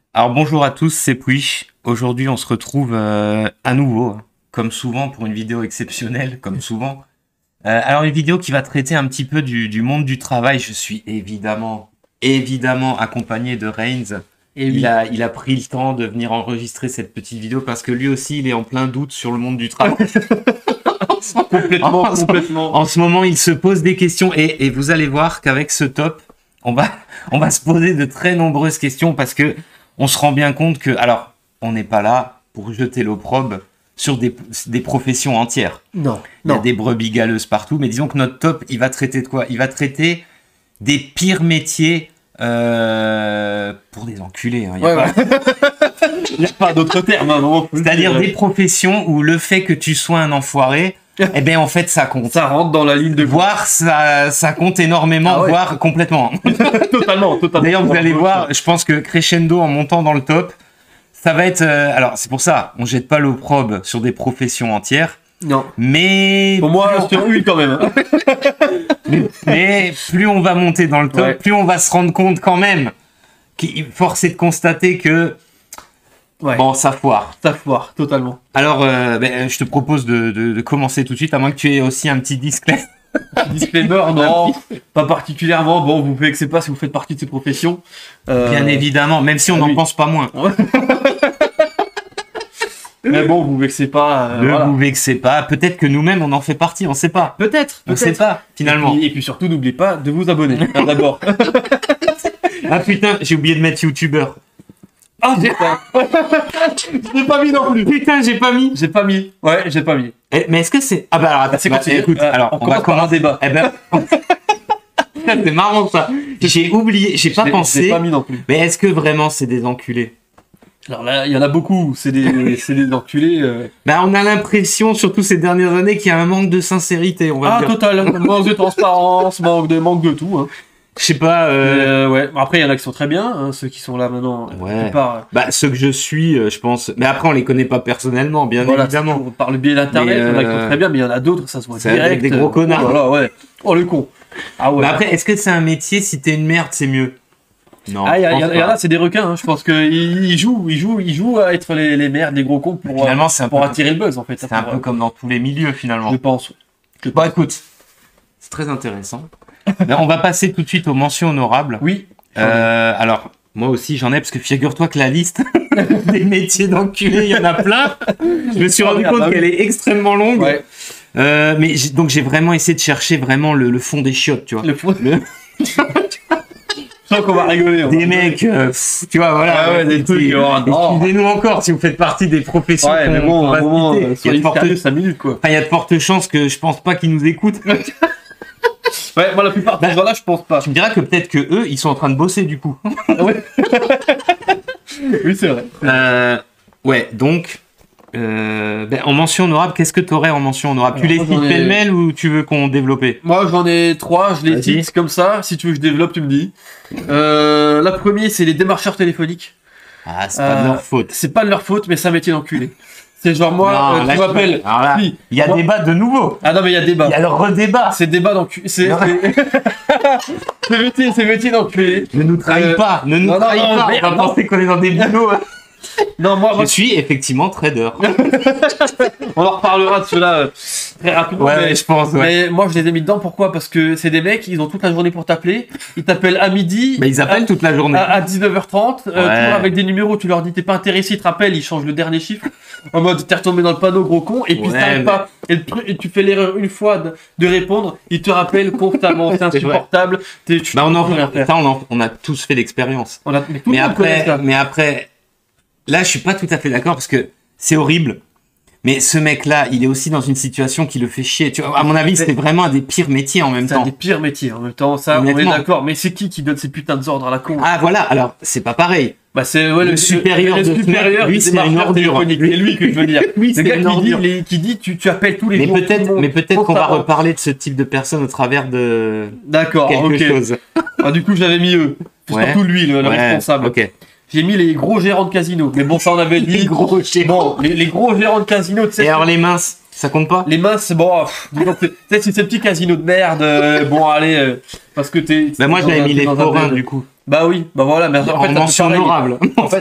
Alors bonjour à tous, c'est Puich. Aujourd'hui, on se retrouve à nouveau, comme souvent, pour une vidéo exceptionnelle, comme souvent. Alors une vidéo qui va traiter un petit peu du monde du travail. Je suis évidemment accompagné de Reigns. Et Il oui. a pris le temps de venir enregistrer cette petite vidéo parce que lui aussi, il est en plein doute sur le monde du travail. Complètement. En ce moment, il se pose des questions et vous allez voir qu'avec ce top, on va se poser de très nombreuses questions parce que on se rend bien compte que, alors, on n'est pas là pour jeter l'opprobre sur des professions entières. Non, Il y a non. des brebis galeuses partout, mais disons que notre top, il va traiter de quoi? Il va traiter des pires métiers pour des enculés. Hein. Il y a Ouais, pas- ouais. Il n'y a pas d'autre terme, hein, vraiment. C'est-à-dire des professions où le fait que tu sois un enfoiré, eh ben en fait ça compte. Ça rentre dans la ligne de Voire ça compte énormément, Ah ouais. voire complètement. totalement. D'ailleurs, vous allez voir, je pense que crescendo en montant dans le top, ça va être. Alors, c'est pour ça, on jette pas l'opprobre sur des professions entières, Non. mais Pour moi, sur une quand même. Hein. mais plus on va monter dans le top, Ouais. plus on va se rendre compte quand même force est de constater que Ouais. bon, ça foire. Ça foire, totalement. Alors, je te propose de commencer tout de suite, à moins que tu aies aussi un petit disclaimer. Disclaimer, non, pas particulièrement. Bon, vous vexez pas si vous faites partie de ces professions. Bien évidemment, même si on n'en oui. pense pas moins. Mais bon, vous vexez pas. Ne Voilà. vous vexez pas. Peut-être que nous-mêmes, on en fait partie, on sait pas. Peut-être. On sait pas, finalement. Et puis surtout, n'oubliez pas de vous abonner. Hein, d'abord. Ah putain, j'ai oublié de mettre youtubeur. Ah, je l'ai pas mis non plus. Putain, j'ai pas mis. J'ai pas mis. Ouais, j'ai pas mis. Mais est-ce que c'est... Ah bah alors, attends, C'est bah, continué. écoute, alors, on va commence par un commencer. débat. Eh ben... Putain, c'est marrant ça. J'ai oublié, j'ai pas Je l'ai pensé. pas mis non plus. Mais est-ce que vraiment c'est des enculés? Alors là, il y en a beaucoup. C'est des enculés. Bah on a l'impression, surtout ces dernières années, qu'il y a un manque de sincérité, on va Ah, dire. total. Manque de transparence, manque de tout. Hein. Je sais pas... Ouais. Après, il y en a qui sont très bien. Hein, ceux qui sont là maintenant. Ouais. La plupart, Bah ceux que je suis, je pense... Mais après, on les connaît pas personnellement, bien voilà, évidemment. c'est par le biais d'internet, Mais, il y en a qui sont très bien, mais il y en a d'autres, ça se voit c'est direct. avec des gros connards. Oh, là, ouais. Oh, le con. Ah ouais. Mais après, est-ce que c'est un métier, si t'es une merde, c'est mieux? Non. Ah, il y je pense en pas. a, c'est des requins. Hein. Je pense qu'ils jouent à être les merdes, des gros cons pour, Finalement, c'est un pour peu... attirer le buzz, en fait. C'est un peu comme dans tous les milieux, finalement. Je pense. Bon, écoute, c'est très intéressant. Ben, on va passer tout de suite aux mentions honorables. Oui. Alors, moi aussi, j'en ai, parce que figure-toi que la liste des métiers d'enculés, il y en a plein. Je me suis rendu merde, compte bah oui. qu'elle est extrêmement longue. Ouais. Mais donc, j'ai vraiment essayé de chercher vraiment le fond des chiottes, tu vois. Le fond. Le- Je sens qu'on va rigoler. Des mecs, tu vois, voilà. Ah ouais, des trucs, oh, non. Excusez-nous encore si vous faites partie des professions Ouais, mais qu'on bon, à va un moment, citer. Il y a soyez de fortes- sérieux 5 minutes, quoi. Enfin, il y a de fortes chances que je pense pas qu'ils nous écoutent. Ouais, moi, la plupart de ces gens-là, je pense pas. Tu me diras que peut-être que eux, ils sont en train de bosser du coup. Oui, c'est vrai. Ouais, donc, en mention honorable, qu'est-ce que tu aurais en mention honorable? Tu Alors, les moi, cites j'en ai- pêle-mêle ou tu veux qu'on développe? Moi, j'en ai 3, je les Vas-y. cite comme ça. Si tu veux que je développe, tu me dis. La première, c'est les démarcheurs téléphoniques. Ah, c'est pas de leur faute. C'est pas de leur faute, mais c'est un métier d'enculé. C'est genre moi, Non, là, tu m'appelles. alors là, Si. il y a Moi- débat de nouveau. Ah non, mais il y a débat. Il y a le redébat. C'est débat d'enculé. C'est Non. c'est métier d'enculé. Ne nous trahis pas, ne nous non, non, trahis non, pas. merde, On va non. penser qu'on est dans des boulots. Non, moi, Je suis effectivement trader. on en reparlera de cela très rapidement. Ouais, mais, je pense, ouais. mais moi, je les ai mis dedans. Pourquoi? Parce que c'est des mecs, ils ont toute la journée pour t'appeler. Ils t'appellent à midi. Mais ils appellent toute la journée. À 19h30, Ouais. toujours avec des numéros, tu leur dis t'es pas intéressé, ils te rappellent, ils changent le dernier chiffre, en mode t'es retombé dans le panneau gros con, et puis Ouais, ça t'arrive mais- pas, et tu fais l'erreur une fois de répondre, ils te rappellent constamment, c'est C'est insupportable, tu Bah, peux rien faire. ça, on a tous fait l'expérience. Mais tout le monde connaît ça. Mais après, là, je suis pas tout à fait d'accord parce que c'est horrible. Mais ce mec-là, il est aussi dans une situation qui le fait chier. Tu vois, à mon avis, c'était vraiment un des pires métiers en même C'est un temps. des pires métiers en même temps, ça, on est Honnêtement. d'accord, mais c'est qui donne ces putains d'ordres à la con? Ah voilà, alors c'est pas pareil. Bah c'est ouais, le supérieur le de ce supérieur, mec, lui, des c'est une marcheurs ordure. téléphoniques. C'est lui que je veux dire. Lui, Le c'est gars une qui dit, ordure. qui dit tu appelles tous les Mais jours. tout le peut-être, monde, mais peut-être qu'on va constamment. reparler de ce type de personne au travers de D'accord, quelque ok. chose. Ah, du coup, j'avais mis eux. Ouais. Surtout lui, le Ouais, responsable. Ok. J'ai mis les gros gérants de casino. Mais bon, ça on avait dit. Les gros gérants. Bon, les gros gérants de casino, tu sais. Et alors les minces, ça compte pas? Les mains, c'est bon. Disons que peut-être c'est ces petits casinos de merde. Bon, allez, parce que t'es. Bah moi t'es j'avais dans mis un- les dans un forains bled. du coup. Bah oui, bah voilà. Mais en En fait, mention pareil. honorable. En fait,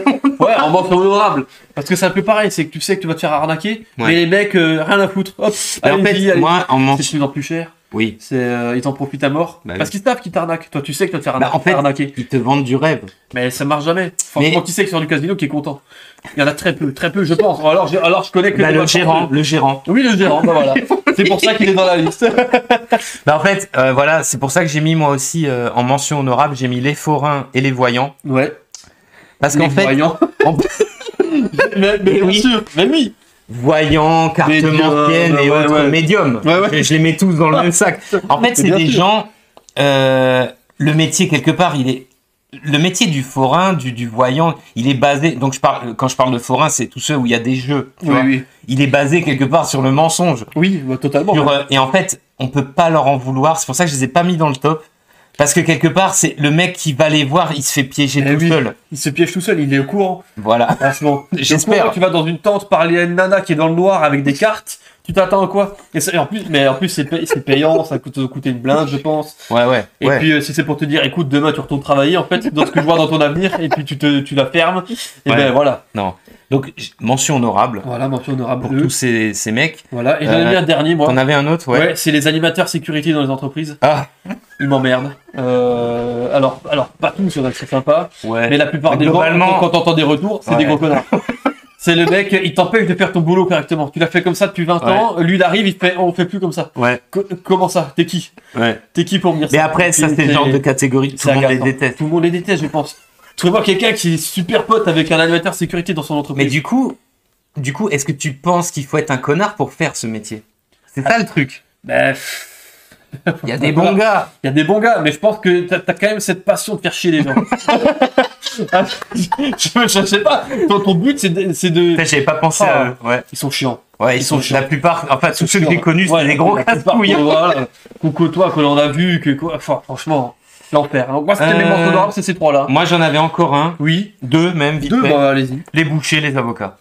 Ouais, en mention honorable. Parce que c'est un peu pareil, c'est que tu sais que tu vas te faire arnaquer, mais les mecs, rien à foutre. Hop, Mais en fait, moi, c'est de plus en plus cher. Oui. Ils t'en profitent à mort. Bah parce qu'ils savent qu'ils t'arnaquent. Toi, tu sais que tu vas te faire en fait, arnaquer. ils te vendent du rêve. Mais ça marche jamais. Franchement, qui c'est que sur du casino qui est content? Il y en a très peu, je pense. Alors je connais que le gérant. Oui, le gérant, bah voilà. C'est pour ça qu'il est dans la liste. Bah en fait, voilà, c'est pour ça que j'ai mis moi aussi en mention honorable, j'ai mis les forains et les voyants. Ouais. Parce qu'en fait, voyants. mais bien oui. sûr, mais oui. Voyants, cartes anciennes et autres médiums. Ouais. Je les mets tous dans le même sac. En fait, c'est des gens. Le métier quelque part, le métier du forain, du voyant, il est basé. Donc quand je parle de forain, c'est tous ceux où il y a des jeux. Tu vois. Il est basé quelque part sur le mensonge. Oui, bah, totalement. Et en fait, on peut pas leur en vouloir. C'est pour ça que je les ai pas mis dans le top. Parce que quelque part, c'est le mec qui va les voir, il se fait piéger tout seul. Il se piège tout seul, il est au courant. Voilà. Franchement. J'espère. Tu vas dans une tente parler à une nana qui est dans le noir avec des cartes. Tu t'attends à quoi? Et en plus, c'est payant, ça coûte une blinde, je pense. Ouais. Et puis, si c'est pour te dire, écoute, demain tu retournes travailler, en fait, dans ce que je vois dans ton avenir, et puis tu la fermes. Et ben voilà. Non. Donc, mention honorable. Voilà, mention honorable pour tous ces mecs. Voilà, et j'en ai mis un dernier, moi. T'en avais un autre, ouais. C'est les animateurs sécurité dans les entreprises. Ah. Ils m'emmerdent. Alors, pas tous, il y en a qui sont sympas. Ouais. Mais la plupart des gens, quand t'entends des retours, c'est des gros connards. C'est le mec, il t'empêche de faire ton boulot correctement. Tu l'as fait comme ça depuis 20 ans, lui il arrive, il te fait, on fait plus comme ça. Ouais. Comment ça? T'es qui? Ouais. T'es qui pour me dire ça? Mais après, ça c'est le genre de catégorie, tout le monde les déteste. Tout le monde les déteste, je pense. Tu vois quelqu'un qui est super pote avec un animateur sécurité dans son entreprise. Mais du coup, est-ce que tu penses qu'il faut être un connard pour faire ce métier? C'est ça le truc. Il y a des bons gars. Il y a des bons gars, mais je pense que t'as quand même cette passion de faire chier les gens. je sais pas. Ton but, c'est de. J'avais pas pensé à eux. Ouais. Ils sont chiants. Ouais, ils sont chiants. La plupart, enfin, tous ceux que j'ai connus, c'est des gros casse-couilles. Voilà. Coucou-toi, que l'on a vu, franchement, l'enfer. Donc, moi, c'était mes mentions honorables, c'est ces trois-là. Moi, j'en avais encore un. Oui. Deux, même, vite fait. Bah, allez-y. Les bouchers, les avocats.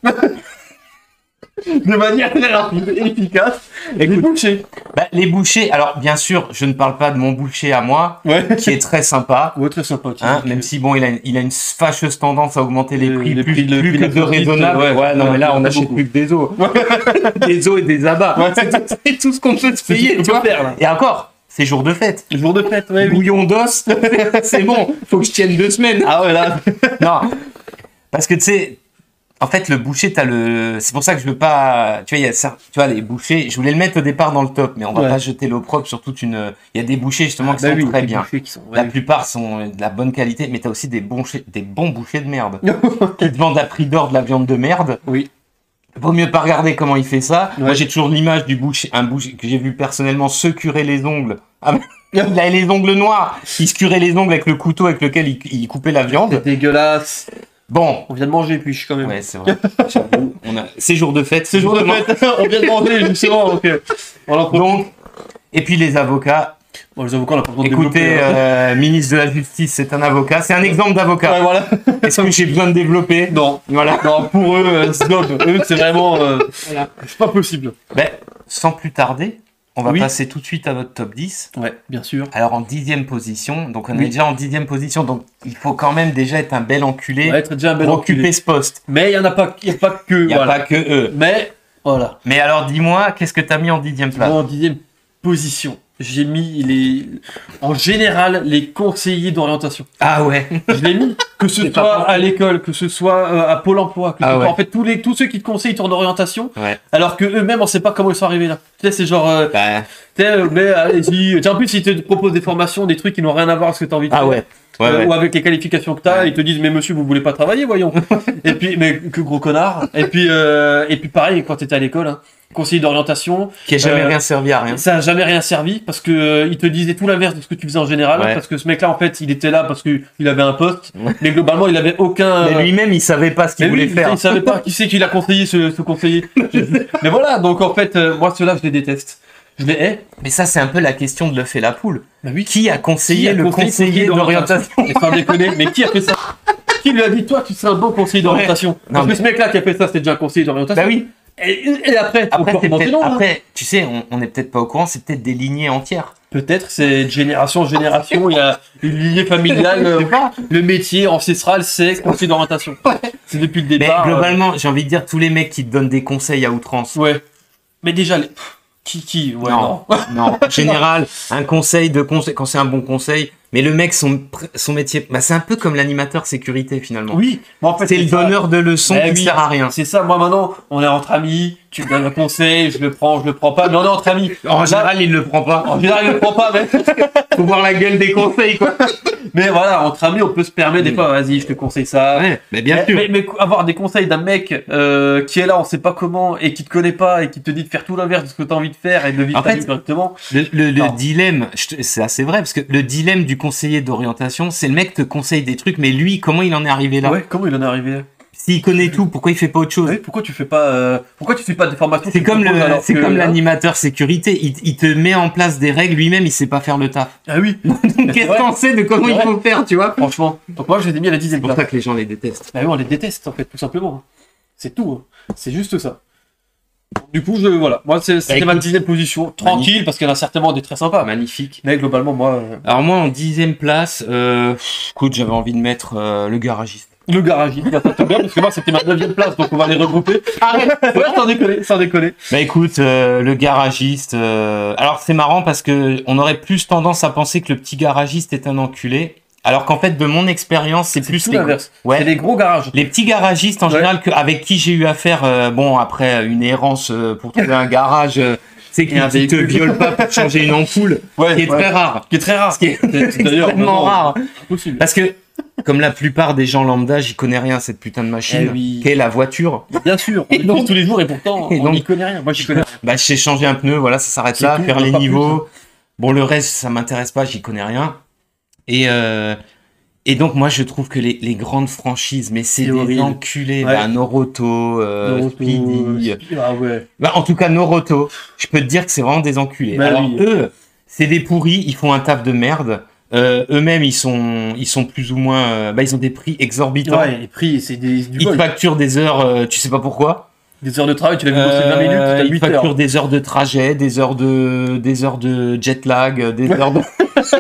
De manière très rapide et efficace. Les bouchers. Les bouchers, alors bien sûr, je ne parle pas de mon boucher à moi, qui est très sympa. Ouais, très sympa. Même si bon, il a une fâcheuse tendance à augmenter les prix plus que de raisonnable. Non, mais là, on achète plus que des os. Des os et des abats. C'est tout ce qu'on peut se payer, tu vois. Et encore, c'est jour de fête. Jour de fête, Bouillon d'os, c'est bon. Faut que je tienne 2 semaines. Ah ouais, là. Non. Parce que tu sais, en fait, le boucher, c'est pour ça que je veux pas, tu vois, il y a ça, tu vois, les bouchers, je voulais le mettre au départ dans le top, mais on va pas jeter l'opprobre sur toute il y a des bouchers, justement, qui sont très bien. La plupart sont de la bonne qualité, mais t'as aussi des bons bouchers de merde. Qui te vendent à prix d'or de la viande de merde. Oui. Vaut mieux pas regarder comment il fait ça. Moi, j'ai toujours l'image un boucher que j'ai vu personnellement se curer les ongles. Il avait les ongles noirs. Il se curait les ongles avec le couteau avec lequel il coupait la viande. C'est dégueulasse. Bon. On vient de manger, puis quand même. Ouais, c'est vrai. C'est jour de fête. C'est jour de fête. On vient de manger, justement. Donc, et puis les avocats. Bon, les avocats, on a pas besoin de écoutez, ministre de la Justice, c'est un avocat. C'est un exemple d'avocat. Ouais, voilà. Est-ce que j'ai besoin de développer? Non. Voilà. Non, pour eux, c'est vraiment. Voilà. C'est pas possible. Sans plus tarder, on va passer tout de suite à notre top 10. Ouais, bien sûr. Alors en 10e position, donc on est déjà en 10e position, donc il faut quand même déjà être un bel enculé être déjà un bel pour enculé. Occuper ce poste. Mais il n'y a pas que. Il n'y a pas que eux. Mais voilà. Mais alors dis-moi, qu'est-ce que tu as mis en 10e place? En 10e position, j'ai mis en général les conseillers d'orientation. Ah ouais. Je l'ai mis, que ce soit à l'école, que ce soit à Pôle emploi, que ce soit en fait tous ceux qui te conseillent ton orientation, alors que eux-mêmes on sait pas comment ils sont arrivés là. Tu sais, c'est genre mais allez-y. En plus ils te proposent des formations, des trucs qui n'ont rien à voir avec ce que tu as envie de faire. Ou avec les qualifications que tu as, ils te disent mais monsieur vous voulez pas travailler, voyons. Et puis mais que gros connard. Et puis pareil quand tu étais à l'école, conseiller d'orientation qui a jamais rien servi à rien. Ça a jamais rien servi parce que il te disait tout l'inverse de ce que tu faisais en général, parce que ce mec-là en fait il était là parce que il avait un poste, mais globalement il avait aucun. Mais lui-même il savait pas ce qu'il voulait faire. Il savait pas qui c'est qui l'a conseillé ce conseiller. Mais voilà, donc en fait moi ceux-là je les déteste. Je les hais. Mais ça, c'est un peu la question de l'œuf et la poule. Oui. Qui a conseillé le conseiller d'orientation? Sans déconner, mais qui a fait ça? Qui lui a dit, toi, tu serais un bon conseiller d'orientation? Parce que ce mec-là qui a fait ça, c'était déjà un conseiller d'orientation. Bah oui. Et après, tu sais, on n'est peut-être pas au courant, c'est peut-être des lignées entières. Peut-être, c'est de génération en génération, il y a une lignée familiale, le métier ancestral, c'est conseiller d'orientation. C'est depuis le départ. Mais globalement, j'ai envie de dire, tous les mecs qui te donnent des conseils à outrance. Ouais. Mais déjà, ouais, non. Non. En général, un conseil quand c'est un bon conseil. Mais le mec, son métier, bah, c'est un peu comme l'animateur sécurité finalement. Oui. Bon, en fait, c'est le donneur de leçons qui sert à rien. C'est ça. Moi maintenant, on est entre amis. Tu me donnes un conseil, je le prends pas. Mais on est entre amis. En général, il le prend pas. En général, il le prend pas. Mais faut voir la gueule des conseils, quoi. Mais voilà, entre amis, on peut se permettre des fois. Vas-y, je te conseille ça. Ouais, mais bien sûr. Mais avoir des conseils d'un mec qui est là, on sait pas comment, et qui te connaît pas, et qui te dit de faire tout l'inverse de ce que tu as envie de faire et de vivre ta vie correctement. Le dilemme, c'est assez vrai, parce que le dilemme du conseiller d'orientation, c'est le mec te conseille des trucs, mais lui, comment il en est arrivé là? Ouais, comment il en est arrivé là? S'il connaît tout, pourquoi il fait pas autre chose? Ouais, pourquoi tu fais pas, pourquoi tu fais pas des formations? C'est comme l'animateur sécurité, il te met en place des règles, lui-même il sait pas faire le taf. Ah oui. Donc qu'est-ce qu'on sait de comment il faut faire, tu vois? Franchement. Donc moi je les ai mis à la 10e place. C'est pour ça que les gens les détestent. Ah oui, on les déteste en fait, tout simplement. C'est tout. C'est juste ça. Du coup, voilà. Moi, c'était ma 10e position. Tranquille, parce qu'il y en a certainement des très sympas. Magnifique. Mais globalement, moi... Alors moi, en 10e place, écoute, j'avais envie de mettre le garagiste. Le garagiste, ça tombe bien, parce que moi, c'était ma 9e place, donc on va les regrouper. Arrête. Ouais, sans déconner. Bah écoute, le garagiste... Alors c'est marrant, parce que on aurait plus tendance à penser que le petit garagiste est un enculé. Alors qu'en fait, de mon expérience, c'est plus l'inverse. Ouais. C'est les gros garages. Les petits garagistes, en général, avec qui j'ai eu affaire, après une errance pour trouver un garage, c'est qu'ils ne te violent pas pour changer une ampoule, qui est très rare. Qui est très rare. Ce qui est extrêmement rare. Impossible. Parce que, comme la plupart des gens lambda, j'y connais rien, cette putain de machine, qu'est la voiture. Bien sûr, on l'utilise tous les jours et pourtant, on n'y connaît rien. Moi, j'y connais rien. Bah, je sais changer un pneu, voilà, ça s'arrête là, faire les niveaux. Bon, le reste, ça m'intéresse pas, j'y connais rien. Et donc, moi, je trouve que les grandes franchises, mais c'est des enculés. Ouais. Bah, Noroto, Speedy. Ah ouais. Bah, en tout cas, Noroto, je peux te dire que c'est vraiment des enculés. Bah, alors, eux, c'est des pourris, ils font un taf de merde. Eux-mêmes, ils sont plus ou moins... ils ont des prix exorbitants. Ouais, les prix, c'est du Ils te facturent des heures, tu sais pas pourquoi. Des heures de travail, tu l'as vu bosser 20 minutes, t'as 8 heures. Ils facturent des heures de trajet, des heures de jet lag, des heures de...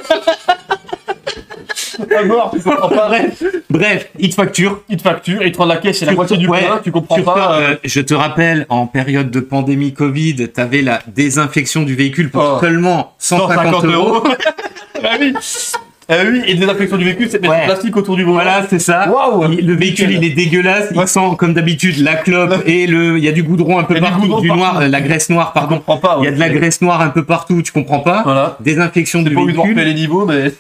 À mort, tu comprends pas. Bref, ils te facturent. Ils te rendent la caisse et la moitié du plein, tu comprends pas. Je te rappelle, en période de pandémie Covid, t'avais la désinfection du véhicule pour seulement 150 €. Ah oui. Oui, et désinfection du véhicule, c'est mettre du plastique autour du volant. Voilà, c'est ça. Waouh. Le véhicule, il est dégueulasse. Il sent, comme d'habitude, la clope et il y a du goudron un peu partout. Du noir, la graisse noire, pardon. Il y a de la graisse noire un peu partout, tu comprends pas. Voilà. Désinfection du véhicule. J'ai pas envie de les niveaux, mais...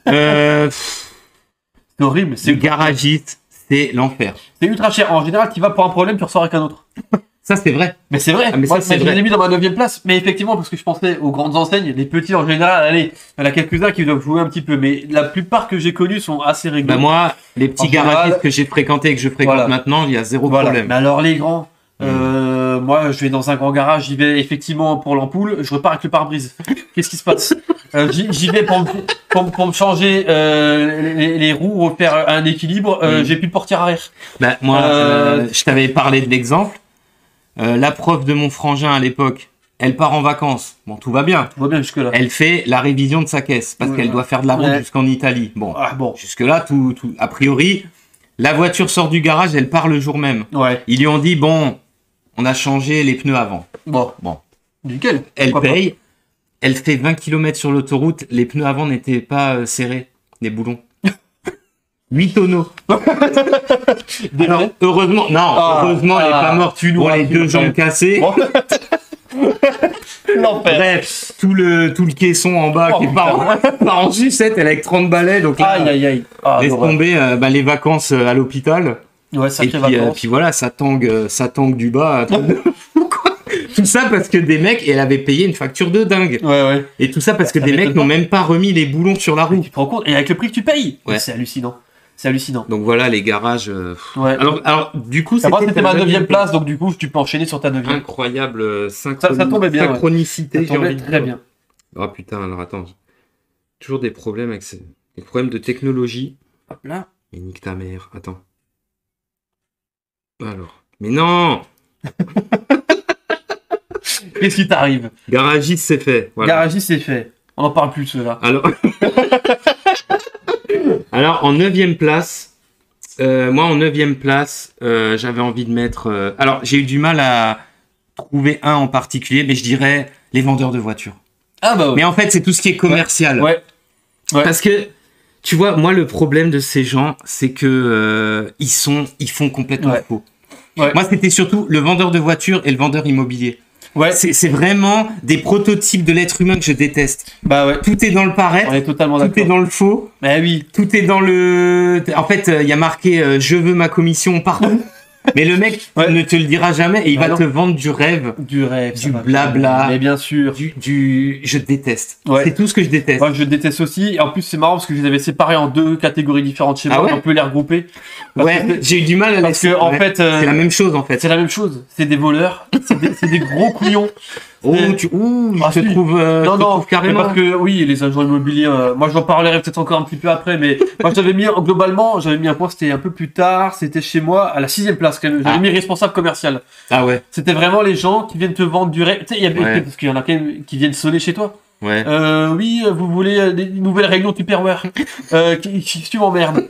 c'est horrible. C'est garagiste, c'est l'enfer. C'est ultra cher. En général, tu vas pour un problème, tu ressors avec un autre. Ça, c'est vrai. Mais c'est vrai. Mais moi, je l'ai mis dans ma 9e place. Mais effectivement, parce que je pensais aux grandes enseignes, les petits en général, allez, il y en a quelques-uns qui doivent jouer un petit peu. Mais la plupart que j'ai connus sont assez rigolos. Bah moi, les petits garagistes que j'ai fréquentés et que je fréquente maintenant, il y a zéro problème. Mais alors, les grands, moi, je vais dans un grand garage, j'y vais effectivement pour l'ampoule, je repars avec le pare-brise. Qu'est-ce qui se passe? J'y vais pour me changer les roues, refaire un équilibre, j'ai plus de portière arrière. Bah, moi, je t'avais parlé de l'exemple. La prof de mon frangin à l'époque, elle part en vacances. Bon, tout va bien. Tout va bien jusque-là. Elle fait la révision de sa caisse parce qu'elle doit faire de la route jusqu'en Italie. Bon, jusque-là, tout, a priori, la voiture sort du garage, elle part le jour même. Ouais. Ils lui ont dit, bon, on a changé les pneus avant. Bon. Nickel. Elle paye. Elle fait 20 km sur l'autoroute. Les pneus avant n'étaient pas serrés, les boulons. 8 tonneaux. Alors, heureusement, heureusement, elle est pas morte. Bon, les 2 jambes cassées. Bref, tout le caisson en bas qui part en sucette, elle est avec 30 balais. Donc là, aïe. Laisse tomber les vacances à l'hôpital. Ouais, sacré vacances. Puis voilà, ça tangue du bas. Tout ça parce que des mecs, elle avait payé une facture de dingue. Ouais. Et tout ça parce que des mecs n'ont même pas remis les boulons sur la roue. Tu te rends compte? Et avec le prix que tu payes. Ouais. C'est hallucinant. C'est hallucinant. Donc voilà, les garages. Ouais. Alors, du coup, c'était ma 9e place, donc du coup, tu peux enchaîner sur ta 9e. Incroyable ça tombait bien. Synchronicité. Ça tombait très bien. Oh putain, alors attends. Toujours des problèmes avec des problèmes de technologie. Hop là. Et nique ta mère. Attends. Alors. Mais non. Qu'est-ce qui t'arrive? Garagiste, c'est fait. Voilà. Garagiste, c'est fait. On n'en parle plus de cela. Alors, en 9e place, Moi, en 9e place, j'avais envie de mettre... Alors, j'ai eu du mal à trouver un en particulier, mais je dirais les vendeurs de voitures. Ah bah ouais. Mais en fait, c'est tout ce qui est commercial. Ouais. Parce que, tu vois, moi, le problème de ces gens, c'est que ils font complètement faux. Ouais. Moi, c'était surtout le vendeur de voitures et le vendeur immobilier. Ouais. C'est vraiment des prototypes de l'être humain que je déteste. Bah ouais. Tout est dans le paraître. On est totalement d'accord. Tout est dans le faux. Bah oui. Tout est dans le... En fait, il y a marqué je veux ma commission partout. Mais le mec ne te le dira jamais et il va te vendre du rêve. Du blabla. Mais bien sûr. Je déteste. Ouais. C'est tout ce que je déteste. Moi, je déteste aussi. Et en plus, c'est marrant parce que je les avais séparés en 2 catégories différentes chez moi. On peut les regrouper. J'ai eu du mal à parce que, en fait, c'est la même chose, en fait. C'est la même chose. C'est des voleurs. C'est des gros couillons. Je te trouve carrément. Parce que oui, les agents immobiliers, moi j'en parlerai peut-être encore un petit peu après, mais moi j'avais mis un point, c'était un peu plus tard, c'était chez moi à la 6e place quand même. J'avais mis responsable commercial. Ah ouais. C'était vraiment les gens qui viennent te vendre du rêve. Tu sais, parce qu'il y en a quand même qui viennent sonner chez toi. Ouais. Oui, vous voulez des nouvelles réunions Tupperware tu m'emmerdes.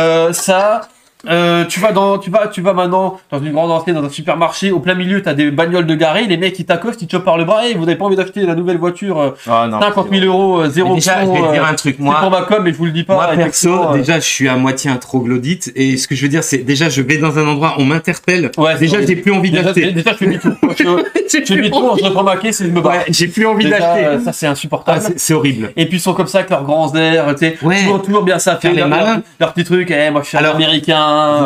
Tu vas maintenant dans une grande enseigne, dans un supermarché, au plein milieu, t'as des bagnoles de garées, les mecs ils t'accostent, ils te chopent par le bras, vous n'avez pas envie d'acheter la nouvelle voiture, 50 000 euros, 0 déjà, je vais te dire un truc, moi. C'est pour ma com, mais je vous le dis pas. Moi, perso, déjà, je suis à moitié un troglodyte, et ce que je veux dire, c'est, déjà, je vais dans un endroit, on m'interpelle, déjà, j'ai plus envie d'acheter. Déjà, je fais demi-tour. Je fais demi-tour, je reprends ma caisse et je me barre. J'ai plus envie d'acheter. Ça, c'est insupportable. C'est horrible. Et puis, ils sont comme ça, avec leurs grands airs, tu sais, toujours bien ça fait, leur petit truc, moi, je suis américain.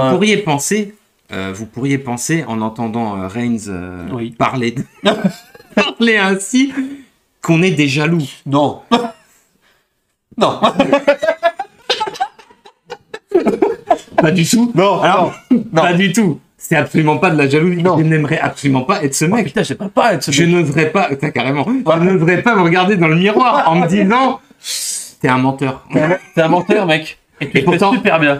Vous pourriez penser, en entendant Reigns parler ainsi, qu'on est des jaloux. Non. Non. Pas du tout. Non. Alors, non. Pas du tout. C'est absolument pas de la jalousie. Non. Je n'aimerais absolument pas être ce mec. Putain, je sais pas être ce mec. Je n'oserais pas, carrément. Je n'oserais pas me regarder dans le miroir en me disant, t'es un menteur. T'es un menteur, mec. Et pourtant, super bien.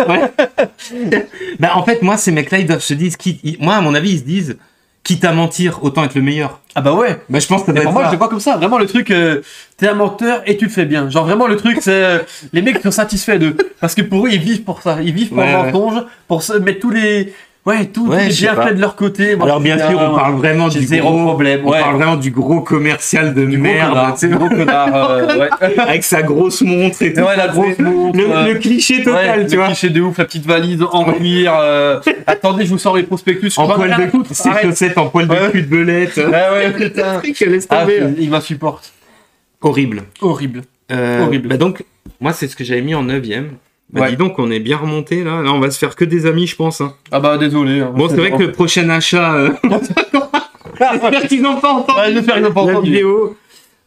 En fait, moi, ces mecs-là, ils doivent se dire, moi, à mon avis, ils se disent, quitte à mentir, autant être le meilleur. Ah bah ouais. Je pense que pour moi, je le vois comme ça. Vraiment, le truc, t'es un menteur et tu le fais bien. Genre, vraiment, le truc, c'est, les mecs sont satisfaits d'eux. Parce que pour eux, ils vivent pour ça. Ils vivent pour le mensonge, pour se mettre tous les bienfaits de leur côté. Moi, alors, bien sûr, on parle vraiment du problème. On parle vraiment du gros commercial de merde. Du gros connard, avec sa grosse montre et tout. Ouais, la grosse montre. Le cliché total, tu vois. Le cliché de ouf, la petite valise en cuir. Attendez, je vous sors les prospectus. En poil de cul, ses chaussettes en poil de cul de belette. Ah ouais, putain. Il m'insupporte. Horrible. Horrible. Donc, moi, c'est ce que j'avais mis en 9e. Dis donc, on est bien remonté là. Là, on va se faire que des amis, je pense. Hein. Ah bah désolé. Bon, c'est vrai que le prochain achat. J'espère qu'ils n'ont pas entendu la vidéo.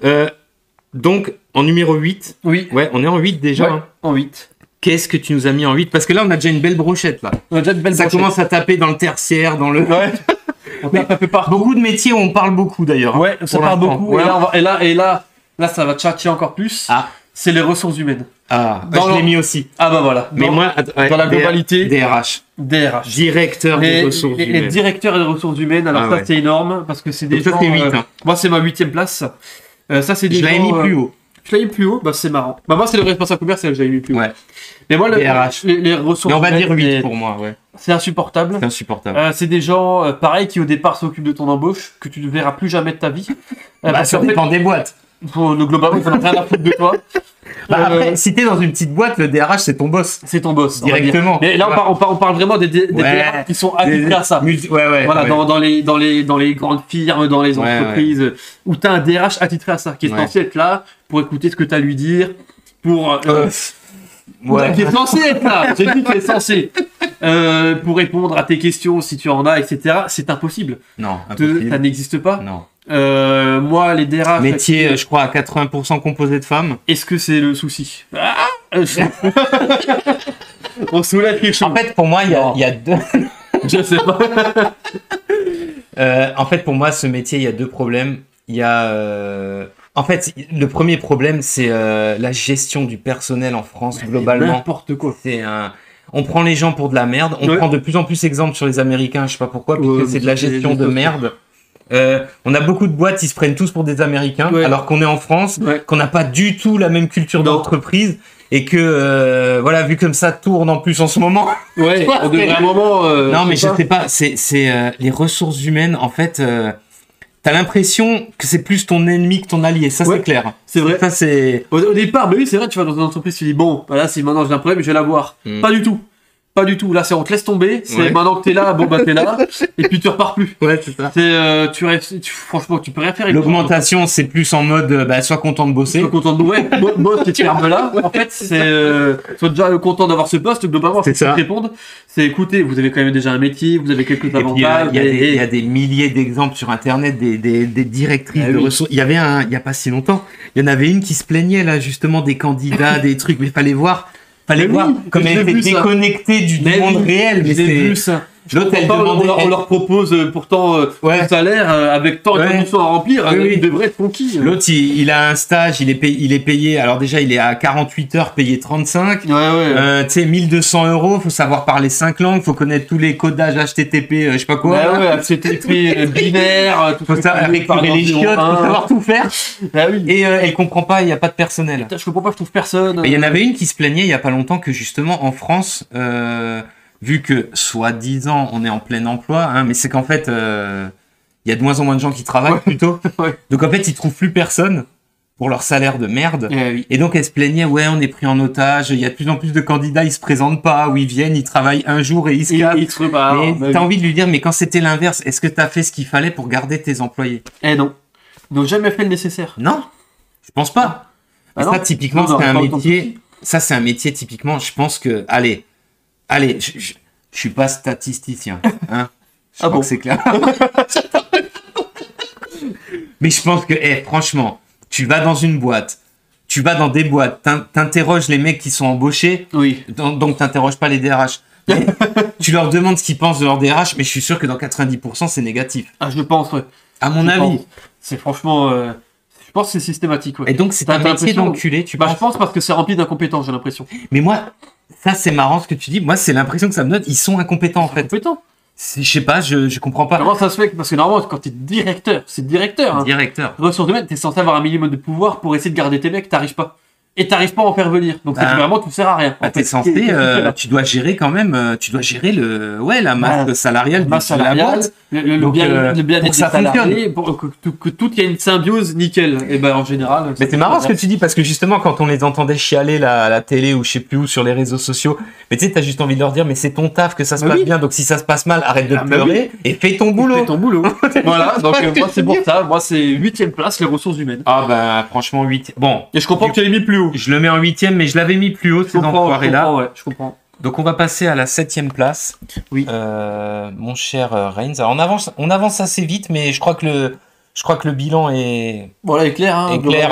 Donc, en numéro 8. Oui. Ouais, on est en 8 déjà. Ouais, en 8. Qu'est-ce que tu nous as mis en 8 ? Parce que là, on a déjà une belle brochette là. Ça commence à taper dans le tertiaire, dans le. Ouais. On tape un peu partout. Beaucoup de métiers où on parle beaucoup d'ailleurs. Ouais, ça parle beaucoup. Ouais. Et là, ça va tchatcher encore plus. Ah. C'est les ressources humaines. Ah, je l'ai mis aussi. Ah bah voilà. Mais moi, dans la globalité, DRH. Directeur des ressources humaines. Les directeurs des ressources humaines, alors c'est énorme, parce que c'est des gens... Ça, c'est 8. Moi, c'est ma 8e place. Ça, c'est des gens... Je l'avais mis plus haut. Je l'avais mis plus haut, c'est marrant. Moi, c'est le responsable commercial, je l'avais mis plus haut. Ouais. Mais moi, DRH. Les ressources humaines... on va dire 8 pour moi, ouais. C'est insupportable. C'est des gens, pareil, qui au départ s'occupent de ton embauche, que tu ne verras plus jamais de ta vie. Ça dépend des boîtes. Globalement, ça n'a rien à foutre de toi. Après, si t'es dans une petite boîte, le DRH, c'est ton boss. C'est ton boss. Directement. Mais là, on parle vraiment des DRH qui sont attitrés à ça. Voilà, dans les grandes firmes, dans les entreprises, où t'as un DRH attitré à ça, qui est censé être là pour écouter ce que t'as à lui dire, pour... qui est censé être là. J'ai dit qu'il est censé. Pour répondre à tes questions, si tu en as, etc. C'est impossible. Non, impossible. Ça n'existe pas. Non. Moi, les DRH... Métier, je crois, à 80% composé de femmes. Est-ce que c'est le souci? On soulève quelque chose. En fait, pour moi, il y a deux... Je sais pas. En fait, pour moi, ce métier, il y a deux problèmes. Il y a... En fait, le premier problème, c'est la gestion du personnel en France, globalement. N'importe quoi. On prend les gens pour de la merde. On prend de plus en plus exemple sur les Américains, je sais pas pourquoi, puisque c'est de la gestion de merde. On a beaucoup de boîtes, ils se prennent tous pour des Américains, alors qu'on est en France, qu'on n'a pas du tout la même culture d'entreprise, et que voilà, vu comme ça tourne en plus en ce moment. Ouais, on devrait un moment. Non, mais je sais pas. C'est les ressources humaines. En fait, t'as l'impression que c'est plus ton ennemi que ton allié. Ça, c'est clair. C'est vrai. Ça, c'est. Au départ, bah oui, c'est vrai. Tu vas dans une entreprise, tu dis bon, voilà, si maintenant j'ai un problème, je vais l'avoir. Pas du tout. Pas du tout. Là, c'est on te laisse tomber. C'est maintenant que t'es là, bon bah t'es là, et puis tu repars plus. Ouais, c'est ça. Franchement, tu peux rien faire. L'augmentation, c'est plus en mode, sois content de bosser. Sois content de bosser. Moi, qui te ferme là. En fait, sois déjà content d'avoir ce poste. Globalement, c'est ça. Répondre. C'est écoutez, vous avez quand même déjà un métier, vous avez quelques avantages. Il y a des milliers d'exemples sur Internet des directrices de ressources. Il y avait il y a pas si longtemps, il y en avait une qui se plaignait là justement des candidats, des trucs, mais fallait voir comme elle était déconnectée du monde réel. Mais j'ai vu ça. L'autre, elle demandait, on leur propose pourtant un salaire avec tant de conditions à remplir, ils devraient être conquis. L'autre, il a un stage, il est payé. Alors déjà, il est à 48 heures, payé 35. Tu sais, 1200 €. Faut savoir parler 5 langues. Faut connaître tous les codages HTTP, je sais pas quoi. HTTP binaire. Faut savoir récupérer les chiottes. Faut savoir tout faire. Et elle comprend pas. Il y a pas de personnel. Je comprends pas. Je trouve personne. Il y en avait une qui se plaignait il y a pas longtemps que justement en France. Vu que, soi-disant, on est en plein emploi, mais c'est qu'en fait, il y a de moins en moins de gens qui travaillent, plutôt. Donc, en fait, ils trouvent plus personne pour leur salaire de merde. Et donc, elle se plaignait, on est pris en otage, il y a de plus en plus de candidats, ils se présentent pas, ou ils viennent, ils travaillent un jour et ils se cassent. Et t'as envie de lui dire, mais quand c'était l'inverse, est-ce que t'as fait ce qu'il fallait pour garder tes employés? Non. Ils n'ont jamais fait le nécessaire. Non, je pense pas. Ça, typiquement, c'est un métier... Ça, c'est un métier, typiquement, je pense que... Allez, je suis pas statisticien, hein. Je crois que c'est clair. Mais je pense que, franchement, tu vas dans une boîte, tu vas dans des boîtes, t'interroges les mecs qui sont embauchés. Oui. Donc t'interroges pas les DRH. Tu leur demandes ce qu'ils pensent de leur DRH, mais je suis sûr que dans 90%, c'est négatif. Ah, je pense, À mon avis. C'est franchement... Je pense que c'est systématique, Et donc, c'est un métier d'enculé, tu penses? Je pense parce que c'est rempli d'incompétence, j'ai l'impression. Mais moi... Ça, c'est marrant ce que tu dis. Moi, c'est l'impression que ça me donne. Ils sont incompétents, en fait. Incompétents. Je sais pas, je comprends pas. Comment ça se fait? Parce que normalement, quand t'es directeur, c'est directeur. Directeur. Ressources humaines, t'es censé avoir un minimum de pouvoir pour essayer de garder tes mecs, t'arrives pas. Et t'arrives pas à en faire venir. Donc, vraiment, tout sert à rien. T'es censé, tu dois gérer quand même, la masse salariale de la boîte. Le bien-être des salariés, pour que tout y ait une symbiose nickel. Et en général. Mais c'est marrant ce que tu dis, parce que justement, quand on les entendait chialer à la télé ou je sais plus où sur les réseaux sociaux, mais tu sais, t'as juste envie de leur dire, mais c'est ton taf que ça se passe bien, donc si ça se passe mal, arrête de pleurer et fais ton boulot. Voilà, donc moi c'est pour ça, moi c'est 8ème place, les ressources humaines. Franchement, 8. Bon. Et je comprends que tu l'aies mis plus haut. Je le mets en 8ème, mais je l'avais mis plus haut, ces enfoirés-là. Je comprends. Donc on va passer à la 7ème place. Oui. Mon cher Reigns. Alors on avance assez vite, mais je crois que le bilan est... Voilà, est clair, Est clair.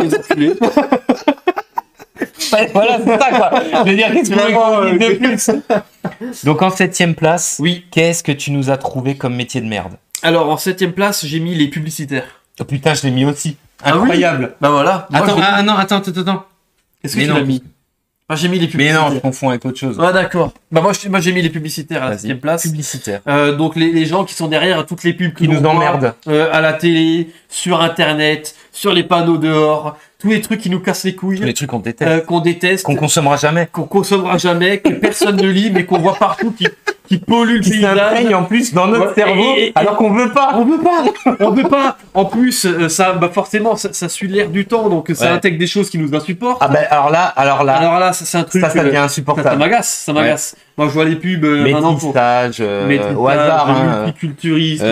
Voilà, c'est ça, quoi. Je veux dire, qu'est-ce qu'on de plus? Donc en 7ème place, qu'est-ce que tu nous as trouvé comme métier de merde? Alors en 7ème place, j'ai mis les publicitaires. Oh putain, je l'ai mis aussi. Incroyable. Voilà. Attends. Est-ce que tu l'as mis? J'ai mis les publicitaires. Mais non, je confonds avec autre chose. D'accord. Moi j'ai mis les publicitaires à la 7ème place. Publicitaires. Donc les gens qui sont derrière toutes les pubs qui nous emmerdent. À la télé, sur internet, sur les panneaux dehors, tous les trucs qui nous cassent les couilles. Tous les trucs qu'on déteste. Qu'on consommera jamais. Que personne ne lit, mais qu'on voit partout, qui pollue le paysage. Qui s'imprègne en plus dans notre cerveau, alors qu'on veut pas. On veut pas. En plus, ça, forcément, ça suit l'air du temps, donc ça intègre des choses qui nous insupportent. Alors là, c'est un truc. Ça devient insupportable. Ça m'agace. Moi, je vois les pubs maintenant pour au hasard, multiculturisme,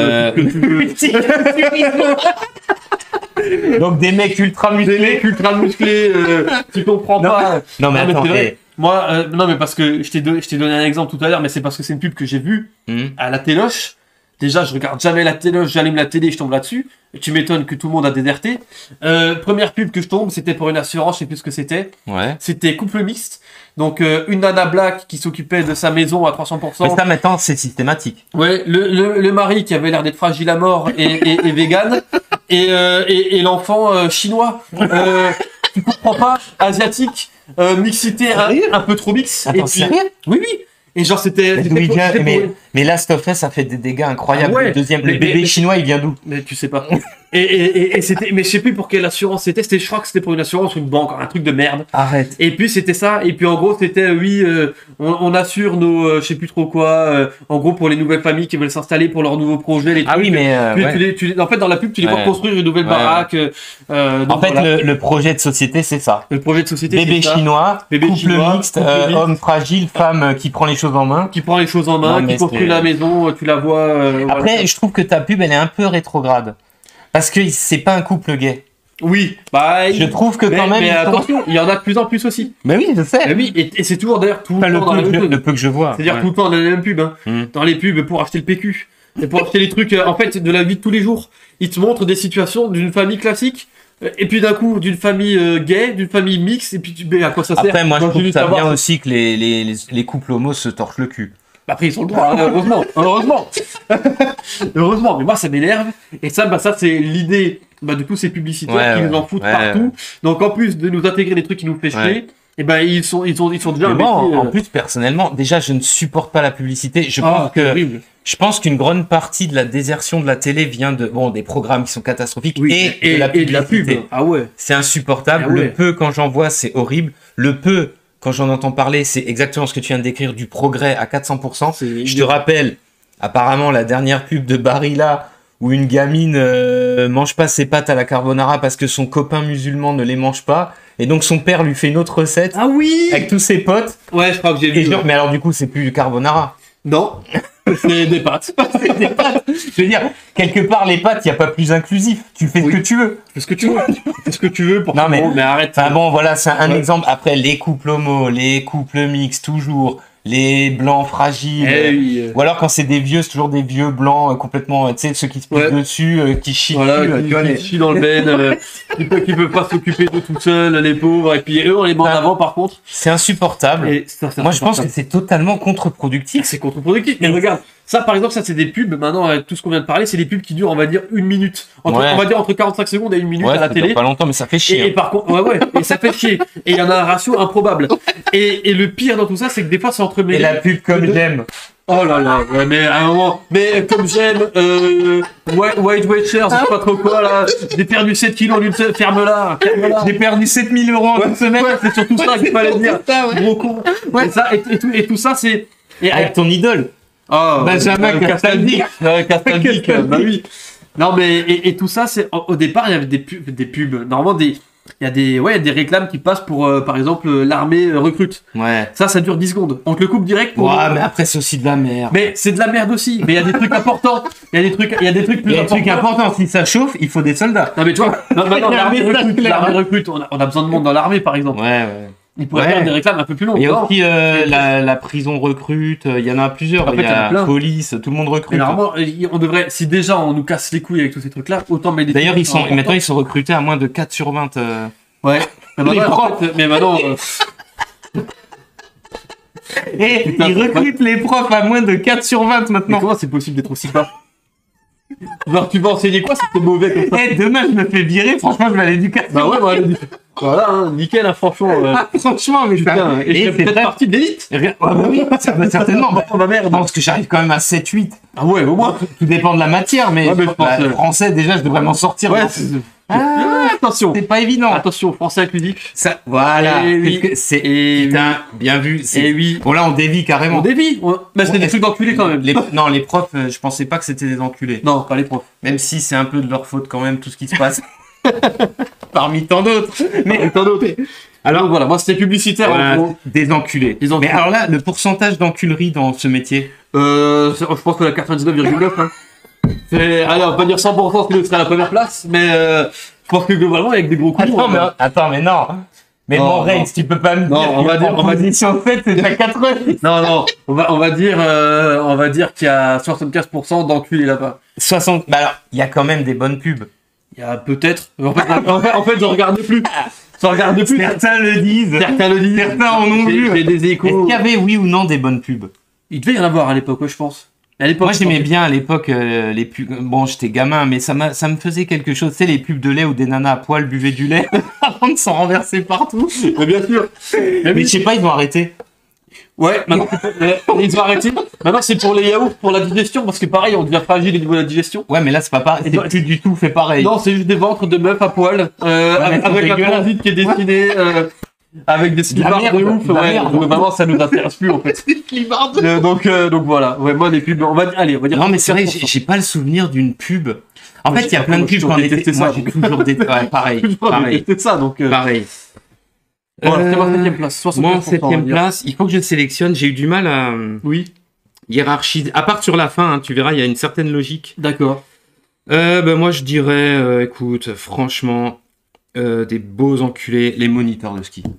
donc des mecs ultra musclés, tu comprends pas. Non mais attends, moi, non mais parce que je t'ai donné un exemple tout à l'heure, mais c'est parce que c'est une pub que j'ai vue à la téloche. Déjà, je regarde jamais la téloche, j'allume la télé, je tombe là-dessus. Tu m'étonnes que tout le monde a déserté. Première pub que je tombe, c'était pour une assurance, je sais plus ce que c'était. C'était couple mixte. Donc une nana black qui s'occupait de sa maison à 300%. Mais ça maintenant c'est systématique. Ouais, le mari qui avait l'air d'être fragile à mort et vegan et l'enfant chinois. Tu comprends pas, asiatique, mixité un peu trop mix. Attends, sérieux? Oui. Et genre c'était. Mais Last of Us ça fait des dégâts incroyables. Le bébé chinois il vient d'où? Mais tu sais pas. Et c'était, mais je sais plus pour quelle assurance c'était. Je crois que c'était pour une assurance ou une banque, un truc de merde. Arrête. Et puis c'était ça. Et puis en gros c'était on assure nos, je sais plus trop quoi. En gros pour les nouvelles familles qui veulent s'installer pour leurs nouveaux projets. Les trucs, oui mais en fait dans la pub tu les vois construire une nouvelle baraque. En fait le projet de société c'est ça. Le projet de société. Bébé chinois, couple mixte, homme fragile, femme qui prend les choses en main. Qui prend les choses en main, qui construit la maison. Tu la vois. Après je trouve que ta pub elle est un peu rétrograde. Parce que c'est pas un couple gay. Oui, je trouve que quand même. Mais attention, il y en a de plus en plus aussi. Mais oui, je sais. Mais oui, et c'est toujours d'ailleurs tout le temps le peu que je vois. C'est-à-dire tout le temps dans les mêmes pubs, hein. Dans les pubs pour acheter le PQ, et pour acheter les trucs en fait de la vie de tous les jours. Ils te montrent des situations d'une famille classique. Et puis d'un coup, d'une famille gay, d'une famille mixte, et puis à quoi ça sert? Après, moi je trouve ça bien aussi que les couples homos se torchent le cul. Après, ils ont le droit, hein, heureusement. Mais moi, ça m'énerve. Et ça, c'est l'idée de tous ces publicitaires qui nous en foutent partout. Donc, en plus de nous intégrer des trucs qui nous fait chier, et ils sont déjà. Mais moi, en plus, personnellement, déjà, je ne supporte pas la publicité. Je pense qu'une grande partie de la désertion de la télé vient des programmes qui sont catastrophiques et de la publicité. Ah ouais. C'est insupportable. Le peu, quand j'en vois, c'est horrible. Le peu, quand j'en entends parler, c'est exactement ce que tu viens de décrire, du progrès à 400%. Je te rappelle, apparemment, la dernière pub de Barilla, où une gamine mange pas ses pâtes à la carbonara parce que son copain musulman ne les mange pas. Et donc, son père lui fait une autre recette. Ah oui! Avec tous ses potes. Ouais, je crois que j'ai vu. Mais alors, du coup, c'est plus du carbonara. Non. C'est des pâtes. C'est des pâtes. Je veux dire, quelque part, les pâtes, il n'y a pas plus inclusif. Tu fais ce que tu veux. Tu fais ce que tu veux pour non, mais arrête. Enfin bon, voilà, c'est un exemple. Après, les couples homo, les couples mixtes, toujours. Les blancs fragiles. Ou alors quand c'est des vieux, c'est toujours des vieux blancs complètement, tu sais, ceux qui se piquent dessus, qui chient. Qui chient dans le ben, qui peuvent pas s'occuper de tout seuls, les pauvres. Et puis eux, on les met en avant par contre. C'est insupportable. Moi, je pense que c'est totalement contre-productif. C'est contre-productif. Mais regarde, ça par exemple, ça c'est des pubs. Maintenant, tout ce qu'on vient de parler, c'est des pubs qui durent, on va dire, 1 minute. On va dire entre 45 secondes et 1 minute à la télé. Pas longtemps, mais ça fait chier. Et par contre, et ça fait chier. Et il y en a un ratio improbable. Et le pire dans tout ça, c'est que des fois, c'est entremêlé. Et la pub comme j'aime. Oh là là, mais à un moment, mais comme j'aime, White Watchers, je sais pas trop quoi là, j'ai perdu 7 kilos en une semaine, ferme-la. J'ai perdu 7000 € en une semaine. Ouais, c'est surtout ça qu'il fallait dire. Gros con. Et tout ça, c'est. Avec ton idole. Oh, Benjamin Castaldi. Castaldi, bah oui. Non, mais, et tout ça, c'est, au départ, il y avait des pubs. Normalement, il y a des réclames qui passent pour, par exemple, l'armée recrute. Ouais. Ça dure 10 secondes. On te le coupe direct pour. Ouais, mais après, c'est aussi de la merde. Mais c'est de la merde aussi. Mais il y a des trucs importants. Il y a des trucs plus importants. Il y a des trucs importants. Si ça chauffe, il faut des soldats. Non, mais tu vois, maintenant, l'armée recrute. On a besoin de monde dans l'armée, par exemple. Ouais. Il pourrait faire des réclames un peu plus longues. Il y a aussi la prison recrute, il y en a plusieurs. En fait, il y a la police, tout le monde recrute. Mais normalement, on devrait, si déjà on nous casse les couilles avec tous ces trucs-là, autant mettre des. D'ailleurs, maintenant ils sont recrutés à moins de 4 sur 20. Ouais. Mais maintenant. Et ils recrutent les profs à moins de 4 sur 20 maintenant. Mais comment c'est possible d'être aussi bas? Genre, tu vas enseigner quoi si t'es mauvais comme ça? Demain je me fais virer, franchement je vais à l'éducation. Bah ouais, voilà, hein, nickel, hein, franchement. Franchement, mais putain, et je fais peut-être partie d'élite. Bah oui, certainement. Oh ma merde. Je pense que j'arrive quand même à 7-8. Ah ouais, au moins. Tout dépend de la matière, mais, je pense, français déjà je devrais m'en sortir. Ouais, attention. C'est pas évident. Attention, français inclusif. Ça, voilà. C'est bien vu. Et oui. Bon là on dévie carrément. On dévie. Mais c'est des trucs d'enculés quand même. Non, les profs, je pensais pas que c'était des enculés. Non, pas les profs. Même si c'est un peu de leur faute quand même tout ce qui se passe. Parmi tant d'autres. Alors voilà, moi c'était publicitaire. Des enculés. Mais alors là, le pourcentage d'enculerie dans ce métier. Je pense que la 99,9. Hein. Allez, on va pas dire 100% que ce serait à la première place, mais je pense que globalement avec des gros coups. Attends, mais non. Mais mon Reigns, tu peux pas me dire. On va dire si en fait c'est déjà 90. Non, on va dire qu'il y a 75% d'enculés là-bas. 60. Bah alors, il y a quand même des bonnes pubs. Il y a peut-être. En fait, je regarde plus. Certains le disent. Certains en ont vu. J'ai des échos. Est-ce qu'il y avait oui ou non des bonnes pubs? Il devait y en avoir à l'époque, je pense. Moi j'aimais bien à l'époque les pubs. Bon, j'étais gamin, mais ça me faisait quelque chose. Tu sais, les pubs de lait où des nanas à poil buvaient du lait avant de s'en renverser partout. Mais bien sûr. Mais je sais pas, ils ont arrêté. Ouais, maintenant, ils ont arrêté. Maintenant, c'est pour les yaourts, pour la digestion, parce que pareil, on devient fragile au niveau de la digestion. Ouais, mais là, c'est pas pareil. C'est plus du tout fait pareil. Non, c'est juste des ventres de meufs à poil, avec la transite qui est dessinée, avec des slibards de ouf. Ouais, donc vraiment, ça nous intéresse plus, en fait. Donc voilà. Ouais, moi, les pubs, on va dire. Non, mais c'est vrai, j'ai pas le souvenir d'une pub. En fait, il y a plein de pubs quand on était. Moi, j'ai toujours des. Ouais, pareil. C'était ça, donc. Pareil. Voilà, c'était ma 7ème place. Moi, en 7ème place, il faut que je sélectionne. J'ai eu du mal à hiérarchiser. À part sur la fin, hein, tu verras, il y a une certaine logique. D'accord. Moi, je dirais, écoute, franchement, des beaux enculés, les moniteurs de ski.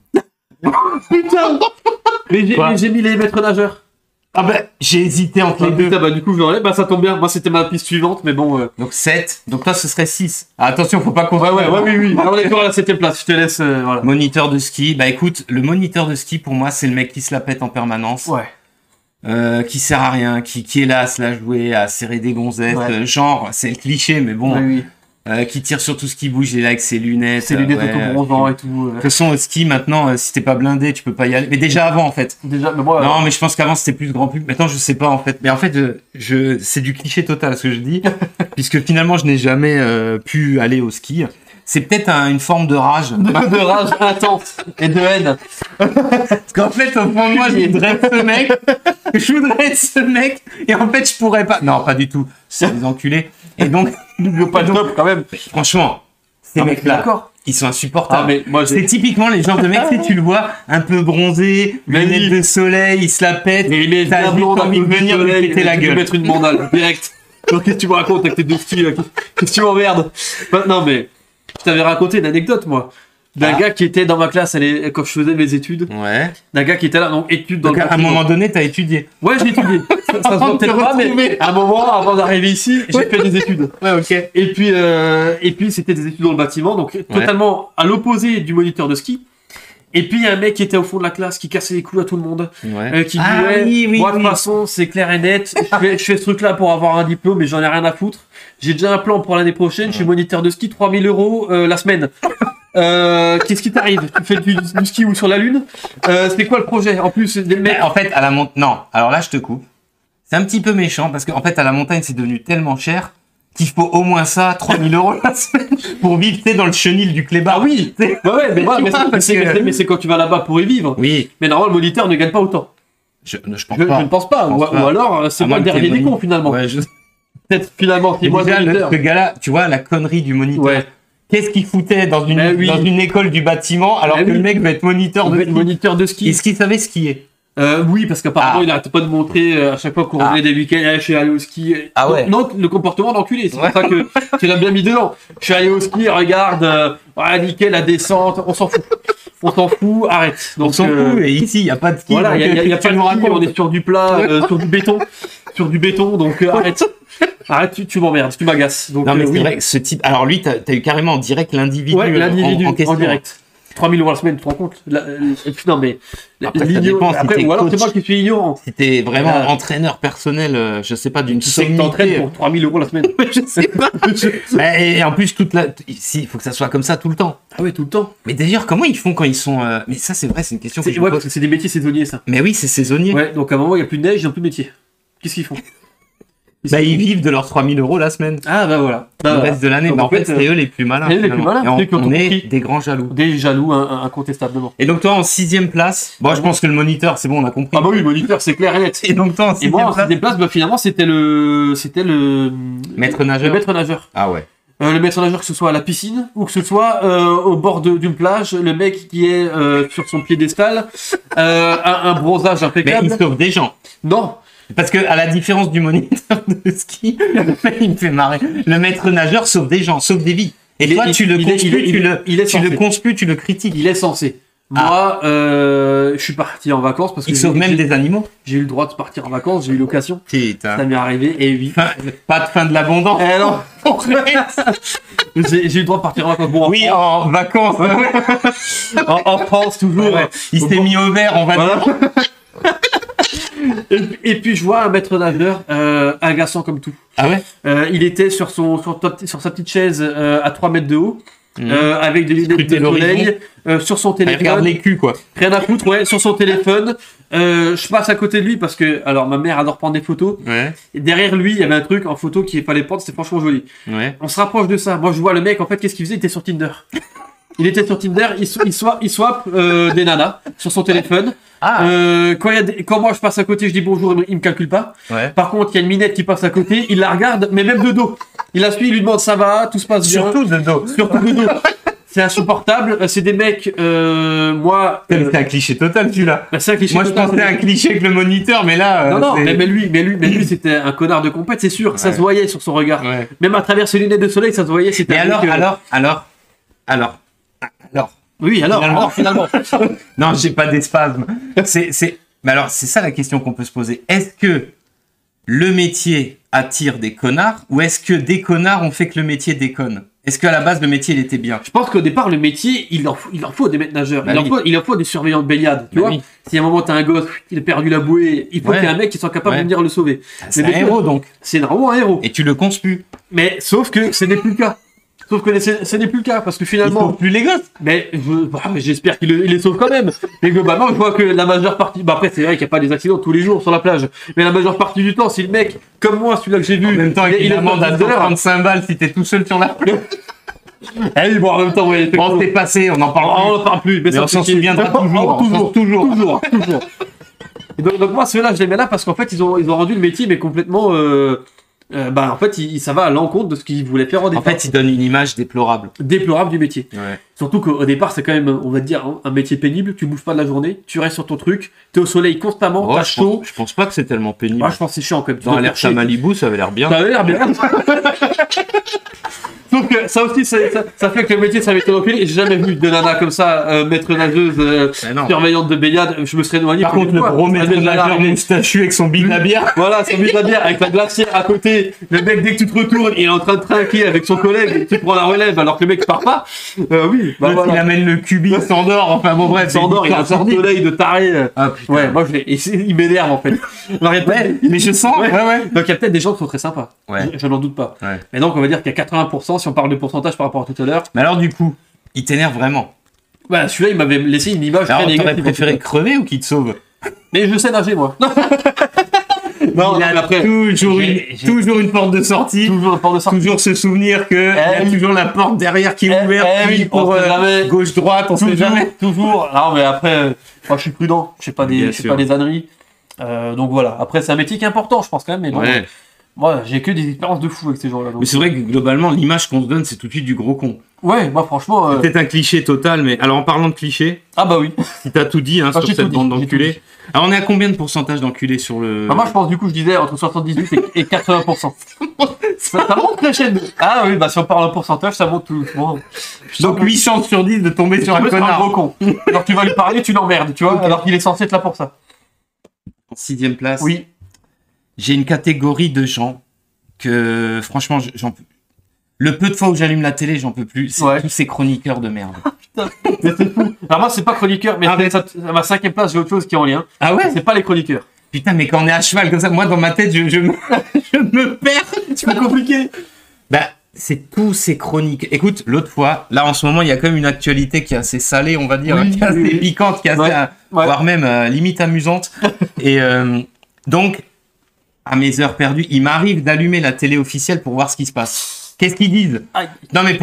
Putain. Mais j'ai mis les maîtres nageurs. Ah bah, j'ai hésité entre les deux. Putain, bah du coup, je l'enlève. Bah ça tombe bien. Moi, c'était ma piste suivante, mais bon. Donc 7. Donc toi, ce serait 6. Ah, attention, faut pas qu'on... Oui. Alors, on est toujours à la 7ème place. Je te laisse, voilà. Moniteur de ski. Bah écoute, le moniteur de ski, pour moi, c'est le mec qui se la pète en permanence. Ouais. Qui sert à rien, qui est là à se la jouer, à serrer des gonzesses. Genre, c'est le cliché, mais bon. Oui. Qui tire sur tout ce qui bouge, il est là avec ses lunettes. Ses lunettes auto-bronzant et tout. De toute façon, au ski, maintenant, si t'es pas blindé, tu peux pas y aller. Mais déjà avant, en fait. Déjà, mais moi. Non, mais je pense qu'avant, c'était plus grand public. Maintenant, je sais pas, en fait. Mais en fait, c'est du cliché total, ce que je dis. Puisque finalement, je n'ai jamais pu aller au ski. C'est peut-être une forme de rage. De rage intense et de haine. Parce qu'en fait, au fond de moi, je voudrais être ce mec. Je voudrais être ce mec. Et en fait, je pourrais pas. Non, pas du tout. C'est des enculés. Et donc, pas de top quand même. Franchement, ces mecs-là, ils sont insupportables. Ah, mais moi, c'est typiquement les genres de mecs, tu le vois, un peu bronzé, lunettes de soleil, il se la pète. Mais il met t'as juste envie de venir lui péter la gueule. Tu mettre une bandale, direct. Donc, qu'est-ce que tu me racontes avec tes deux skis, qu'est-ce que tu m'emmerdes? Non, mais, je t'avais raconté une anecdote, moi. D'un gars qui était dans ma classe quand je faisais mes études. Ouais. D'un gars qui était là, donc études dans donc, à un moment donné, t'as étudié. Ouais, j'ai étudié. Ça se voit peut-être pas, mais à un moment, avant d'arriver ici, j'ai fait des études. Ouais, ok. Et puis c'était des études dans le bâtiment, donc totalement à l'opposé du moniteur de ski. Et puis il y a un mec qui était au fond de la classe, qui cassait les couilles à tout le monde, qui dit moi de toute façon c'est clair et net, je fais ce truc-là pour avoir un diplôme, mais j'en ai rien à foutre. J'ai déjà un plan pour l'année prochaine, je suis moniteur de ski, 3000 € la semaine. Qu'est-ce qui t'arrive? Tu fais du ski ou sur la lune? C'est quoi le projet? En plus, des mecs... En fait, à la montagne... Non, alors là, je te coupe. C'est un petit peu méchant, parce qu'en fait, à la montagne, c'est devenu tellement cher qu'il faut au moins ça, 3000 € la semaine, pour vivre, tu sais, dans le chenil du clébard. Ah oui! Mais c'est quand tu vas là-bas pour y vivre. Oui. Mais normalement, le moniteur ne gagne pas autant. Je pense pas. Je ne pense pas. Ou alors, c'est moi le dernier des cons, finalement. Ouais, peut-être, finalement, c'est moi le moniteur. Ce gars-là, tu vois, la connerie du moniteur. Ouais. Qu'est-ce qu'il foutait dans une école du bâtiment alors que le mec va être moniteur de ski. Est-ce qu'il savait skier? Oui, parce qu'apparemment, il arrête pas de montrer à chaque fois qu'on revenait des week-ends, je suis allé au ski. Ah ouais. Non, le comportement d'enculé, c'est pour ça que tu l'as bien mis dedans. Je suis allé au ski, regarde, nickel, la descente, on s'en fout. On s'en fout, arrête. Donc, on s'en fout, et ici, il n'y a pas de ski. Voilà, il n'y a pas de ski, on est sur du plat, sur du béton. Sur du béton, donc arrête. Arrête, tu m'emmerdes, tu m'agaces. Donc, non, mais c'est vrai que ce type. Alors, lui, t'as eu carrément en direct l'individu. Ouais, l'individu en question. En direct. 3000 € la semaine, tu te rends compte? Non, mais. Après, ça dépend si ou alors c'est moi qui suis ignorant. Si t'es vraiment entraîneur personnel, je sais pas, d'une sommité. Tu t'entraînes pour 3000 € la semaine. Je sais pas. Et en plus, ici, il faut que ça soit comme ça tout le temps. Ah oui, tout le temps. Mais d'ailleurs, comment ils font quand ils sont. Mais ça, c'est vrai, c'est une question que je pose. Parce que c'est des métiers saisonniers, ça. Mais oui, c'est saisonnier. Ouais, donc à un moment, il n'y a plus de neige, ils n'ont plus de métier. Qu'est-ce qu'ils font? Ils vivent de leurs 3000 € la semaine. Ah bah voilà. Le reste de l'année. Mais en fait, c'est eux les plus malins. Les plus malins. Et on est des grands jaloux. Des jaloux, incontestablement. Et donc toi, en 6ème place, je pense que le moniteur, c'est bon, on a compris. Ah bah oui, le moniteur, c'est clair et net. Et donc toi, en 6ème place, finalement, c'était le maître nageur. Le maître nageur. Ah ouais. Le maître nageur, que ce soit à la piscine ou que ce soit au bord d'une plage, le mec qui est sur son piédestal, un bronzage impeccable. Mais il sauve des gens. Non. Parce que, à la différence du moniteur de ski, il me fait marrer. Le maître nageur sauve des gens, sauve des vies. Et toi, tu le conspues, tu le critiques. Il est censé. Moi, je suis parti en vacances parce que. Il sauve même des animaux. J'ai eu le droit de partir en vacances, j'ai eu l'occasion. Putain. Ça m'est arrivé, et oui. Pas de fin de l'abondance. Eh non. J'ai eu le droit de partir en vacances. Bon, oui, en vacances. en France, toujours. Ouais. Il s'est mis au vert, on va dire. Et puis je vois un maître nageur agaçant comme tout. Ah ouais. Il était sur sa petite chaise à 3 mètres de haut, avec des lunettes de soleil, sur son téléphone. Il regarde les culs, quoi. Rien à foutre, ouais, sur son téléphone, Je passe à côté de lui parce que, alors, ma mère adore prendre des photos. Ouais. Et derrière lui, il y avait un truc en photo qu'il fallait prendre, c'était franchement joli. Ouais. On se rapproche de ça. Moi, je vois le mec, en fait, qu'est-ce qu'il faisait? Il était sur Tinder. Il était sur Tinder, il swap des nanas sur son téléphone. Ah. Quand moi je passe à côté, je dis bonjour, il me calcule pas. Ouais. Par contre, il y a une minette qui passe à côté, il la regarde, mais même de dos. Il la suit, il lui demande ça va, tout se passe bien. Surtout de dos. Surtout de dos. C'est insupportable. C'est des mecs, moi. C'est un cliché total, celui-là. Bah, c'est un cliché moi, total. je pensais à un cliché avec le moniteur, mais là. Non, mais lui, c'était un connard de compète, c'est sûr. Ouais. Ça se voyait sur son regard. Ouais. Même à travers ses lunettes de soleil, ça se voyait. C'était. Mais alors. Oui, alors, finalement. Non, j'ai pas d'espasme. Mais alors, c'est ça la question qu'on peut se poser. Est-ce que le métier attire des connards ou est-ce que des connards ont fait que le métier déconne? Est-ce qu'à la base, le métier, il était bien? Je pense qu'au départ, le métier, il en faut des maîtres nageurs. Bah il en faut des surveillants de baignade. Tu vois, si à un moment, t'as un gosse, il a perdu la bouée, il faut qu'il y ait un mec qui soit capable de venir le sauver. C'est un héros, donc. C'est vraiment un héros. Et tu le conspues. Mais sauf que ce n'est plus le cas. Sauf que ce n'est plus le cas, parce que finalement... Ils sauvent plus les gosses. Mais j'espère qu'il les sauve quand même. Mais globalement, je vois que la majeure partie... Bah après, c'est vrai qu'il n'y a pas des accidents tous les jours sur la plage. Mais la majeure partie du temps, si le mec, comme moi, celui-là que j'ai vu... En même temps, il amende à 35 balles si t'es tout seul sur la plage. Ah oui, bon, en même temps, ouais. Bon, c'est passé, on n'en parle plus. On n'en parle plus. Mais on s'en souviendra toujours. Et donc moi, ceux-là, je les mets là parce qu'en fait, ils ont rendu le métier, mais complètement... en fait, ça va à l'encontre de ce qu'ils voulaient faire au départ. En fait, ils donnent une image déplorable. Déplorable du métier. Ouais. Surtout qu'au départ, c'est quand même, on va dire, un métier pénible. Tu bouges pas de la journée, tu restes sur ton truc, t'es au soleil constamment, t'as chaud. Je pense pas que c'est tellement pénible. Moi, je pense que c'est chiant quand même. Dans l'Alerte à Malibu, ça avait l'air bien. Ça avait l'air bien. Sauf que ça aussi, ça fait que le métier, ça m'était recul. Et j'ai jamais vu de nana comme ça, maître nageuse, surveillante de baignade. Je me serais éloigné. Par contre, le gros maître nageur moustachu avec son bide à bière. Voilà, son bide à bière avec la glacière à côté. Le mec, dès que tu te retournes, il est en train de trinquer avec son collègue. Tu prends la relève alors que le mec part pas. Oui. Il amène le cubi, il s'endort. Enfin bon, bref. Il s'endort, il a un soleil de taré. Ah putain. Ouais, moi, il m'énerve en fait. Mais je sens. Ouais. Donc il y a peut-être des gens qui sont très sympas. Ouais. Je n'en doute pas. Ouais. Mais donc on va dire qu'il y a 80%, si on parle de pourcentage par rapport à tout à l'heure. Mais alors du coup, il t'énerve vraiment? Bah celui-là, il m'avait laissé une image très négative. Alors t'aurais préféré crever ou qu'il te sauve? Mais je sais nager, moi. Non, il a après, toujours une porte de sortie. Toujours ce souvenir que il y a toujours la porte derrière qui est ouverte. Pour gauche-droite, on sait jamais. Toujours. Non, mais après, moi je suis prudent. Je sais pas des âneries. Donc voilà. Après, c'est un métier qui est important, je pense quand même. Mais bon, moi, j'ai que des expériences de fou avec ces gens-là. Mais c'est vrai que globalement, l'image qu'on se donne, c'est tout de suite du gros con. Ouais, moi franchement. C'est peut-être un cliché total, mais alors en parlant de cliché. Ah bah oui. Si t'as tout dit sur cette bande d'enculés. Alors on est à combien de pourcentage d'enculés sur le. Bah moi je pense du coup, je disais entre 78 et 80%. ça monte crescendo. Ah oui, bah si on parle en pourcentage, ça monte tout. Bon. Donc 8 chances sur 10 de tomber sur un connard. Un gros con. Alors tu vas lui parler, tu l'emmerdes, tu vois, alors qu'il est censé être là pour ça. En 6ème place. Oui. J'ai une catégorie de gens que franchement j'en peux. Le peu de fois où j'allume la télé, j'en peux plus. C'est tous ces chroniqueurs de merde. Putain, mais c'est fou. Alors moi, c'est pas chroniqueur, mais à ma 5ème place, j'ai autre chose qui est en lien. Ah ouais? C'est pas les chroniqueurs. Putain, mais quand on est à cheval comme ça, moi dans ma tête, je me perds. C'est pas compliqué. Bah, c'est tous ces chroniques. Écoute, l'autre fois, là en ce moment, il y a quand même une actualité qui est assez salée, on va dire, qui est assez piquante, qui est assez, voire même limite amusante. Et donc, à mes heures perdues, il m'arrive d'allumer la télé officielle pour voir ce qui se passe. Qu'est-ce qu'ils disent? Non mais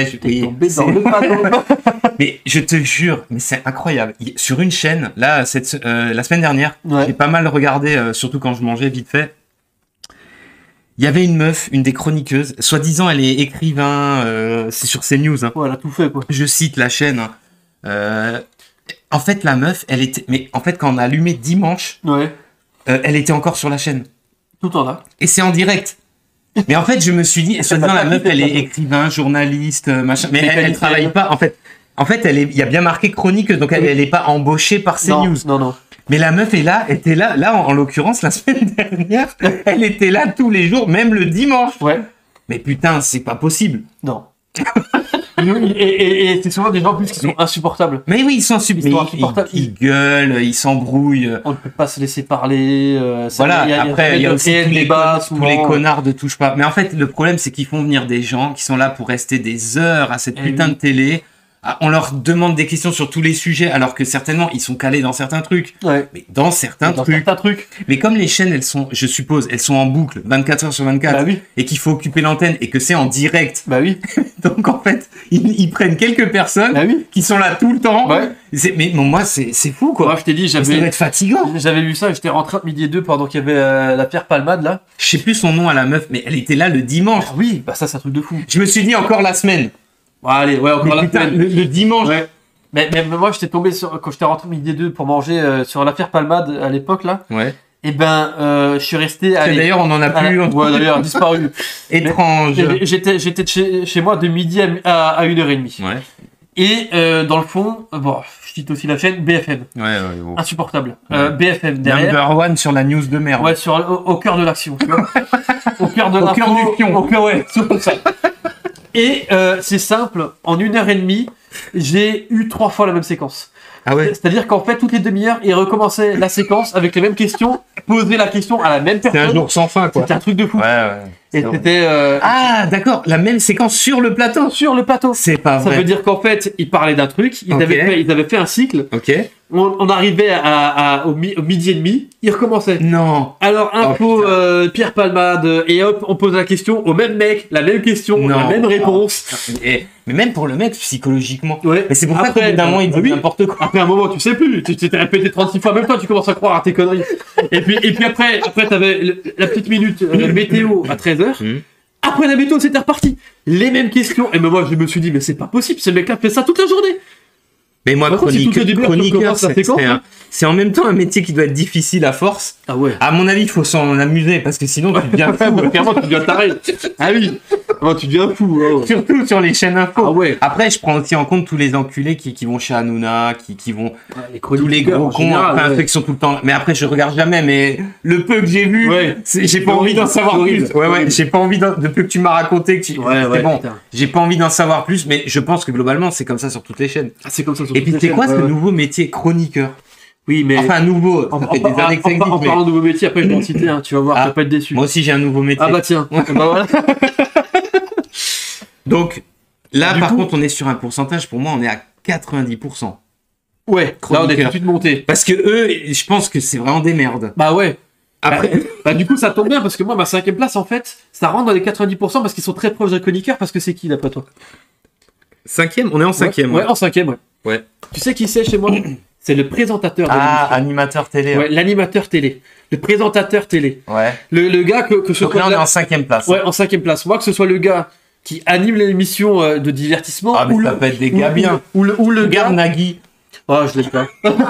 mais je te jure, mais c'est incroyable. Sur une chaîne, là, la semaine dernière, j'ai pas mal regardé, surtout quand je mangeais vite fait. Il y avait une meuf, une des chroniqueuses, soi-disant elle est écrivain, c'est sur CNews. Hein. Ouais, elle a tout fait quoi. Je cite la chaîne. En fait, la meuf, mais en fait, quand on a allumé dimanche, elle était encore sur la chaîne. Tout en là. Et c'est en direct. Mais en fait, je me suis dit, soi-disant la meuf, elle est écrivain, journaliste, machin, mais elle travaille pas. En fait, il y a bien marqué chronique, donc elle est pas embauchée par CNews. Non. Mais la meuf était là, en l'occurrence, la semaine dernière, elle était là tous les jours, même le dimanche. Ouais. Mais putain, c'est pas possible. Non. et c'est souvent des gens plus qui sont insupportables. Mais oui, ils sont insupportables. Ils gueulent, ils s'embrouillent. On ne peut pas se laisser parler. Voilà, après, il y a aussi tous les connards de touche pas. Mais en fait, le problème, c'est qu'ils font venir des gens qui sont là pour rester des heures à cette putain de télé, on leur demande des questions sur tous les sujets, alors que certainement, ils sont calés dans certains trucs. Ouais. Mais dans certains trucs. Mais comme les chaînes, elles sont, je suppose, elles sont en boucle 24 heures sur 24, bah oui. et qu'il faut occuper l'antenne, et que c'est en direct. Bah oui. Donc en fait, ils prennent quelques personnes bah oui. qui sont là tout le temps. Ouais. Mais bon, moi, c'est fou, quoi. Moi, je t'ai dit, ça doit être fatigant. J'avais vu ça, j'étais rentré entre midi et 2 pendant qu'il y avait la Pierre Palmade, là. Je sais plus son nom à la meuf, mais elle était là le dimanche. Ah oui, bah ça, c'est un truc de fou. Je me suis dit encore la semaine. Bon, allez, ouais, encore la semaine. Le dimanche. Ouais. Mais moi, j'étais tombé quand j'étais rentré midi et 2 pour manger sur la Pierre Palmade à l'époque, là. Ouais. Et ben, je suis resté. D'ailleurs, on en a plus. Ouais, d'ailleurs, disparu. Étrange. J'étais chez moi de midi à 1h30. Ouais. Et dans le fond, bon, je cite aussi la chaîne BFM. Ouais. Bon. Insupportable. Ouais. BFM derrière. Number one sur la news de merde. Ouais, au cœur de l'action. Au cœur de l'info. Au cœur du pion. Ouais, surtout ça. Et c'est simple, en 1h30, j'ai eu 3 fois la même séquence. Ah ouais. C'est-à-dire qu'en fait, toutes les demi-heures, il recommençait la séquence avec les mêmes questions, poser la question à la même personne. C'est un jour sans fin, quoi. C'était un truc de fou. Ouais. Et c'était... Ah, d'accord, la même séquence sur le plateau. Sur le plateau. C'est pas vrai. Ça veut dire qu'en fait, ils parlaient d'un truc, ils avaient fait un cycle. Ok. On arrivait au midi et demi, ils recommençaient. Non. Alors, info, Pierre Palmade, et hop, on pose la question au même mec, la même question, la même réponse. Mais même pour le mec, psychologiquement. Ouais. Mais c'est pour ça qu'au bout d'un moment, il dit n'importe quoi. Après un moment, tu sais plus, tu t'es répété 36 fois, même toi, tu commences à croire à tes conneries. et puis après, t'avais la petite minute météo à 13h. Après la météo, c'était reparti. Les mêmes questions. Et moi, je me suis dit, mais c'est pas possible, ce mec-là fait ça toute la journée. Mais moi, chroniqueur, c'est en même temps un métier qui doit être difficile à force. Ah ouais. À mon avis, il faut s'en amuser parce que sinon, tu deviens fou. Clairement, tu deviens taré. Ah oui. Oh, tu deviens fou. Oh. Surtout sur les chaînes info. Ah ouais. Après, je prends aussi en compte tous les enculés qui vont chez Hanouna, qui vont tous les gros cons, enfin, ceux qui sont tout le temps. Mais après, je regarde jamais. Mais le peu que j'ai vu, j'ai pas envie d'en savoir plus. Ouais. J'ai pas envie depuis que tu m'as raconté que c'est bon. J'ai pas envie d'en savoir plus, mais je pense que globalement, c'est comme ça sur toutes les chaînes. Ah, c'est comme ça sur toutes les chaînes. Et puis, c'est quoi ce nouveau métier, chroniqueur? Oui, mais. Enfin, nouveau. Ça fait des années que ça existe. En parlant de nouveau métier, après, je vais en citer un. Tu vas voir, tu vas pas être déçu. Moi aussi, j'ai un nouveau métier. Ah bah tiens. Bah voilà. Donc, là, par contre, on est sur un pourcentage. Pour moi, on est à 90%. Ouais, là, on est tout de suite monté. Parce que eux, je pense que c'est vraiment des merdes. Bah ouais. Après... Bah, du coup, ça tombe bien parce que moi, ma 5e place, en fait, ça rentre dans les 90% parce qu'ils sont très proches de chroniqueurs. Parce que c'est qui, d'après toi? 5e? On est en 5e. Ouais, en 5e, ouais. Tu sais qui c'est chez moi? C'est le présentateur de l'émission. Animateur télé. Ouais, l'animateur télé. Le présentateur télé. Ouais. Le gars que je Donc là, on est en 5e place. Ouais, en 5e place. Moi, que ce soit le gars qui anime l'émission de divertissement. Ah, mais ça peut être des gars bien. Ou le gars. Nagui. Oh, je l'ai pas.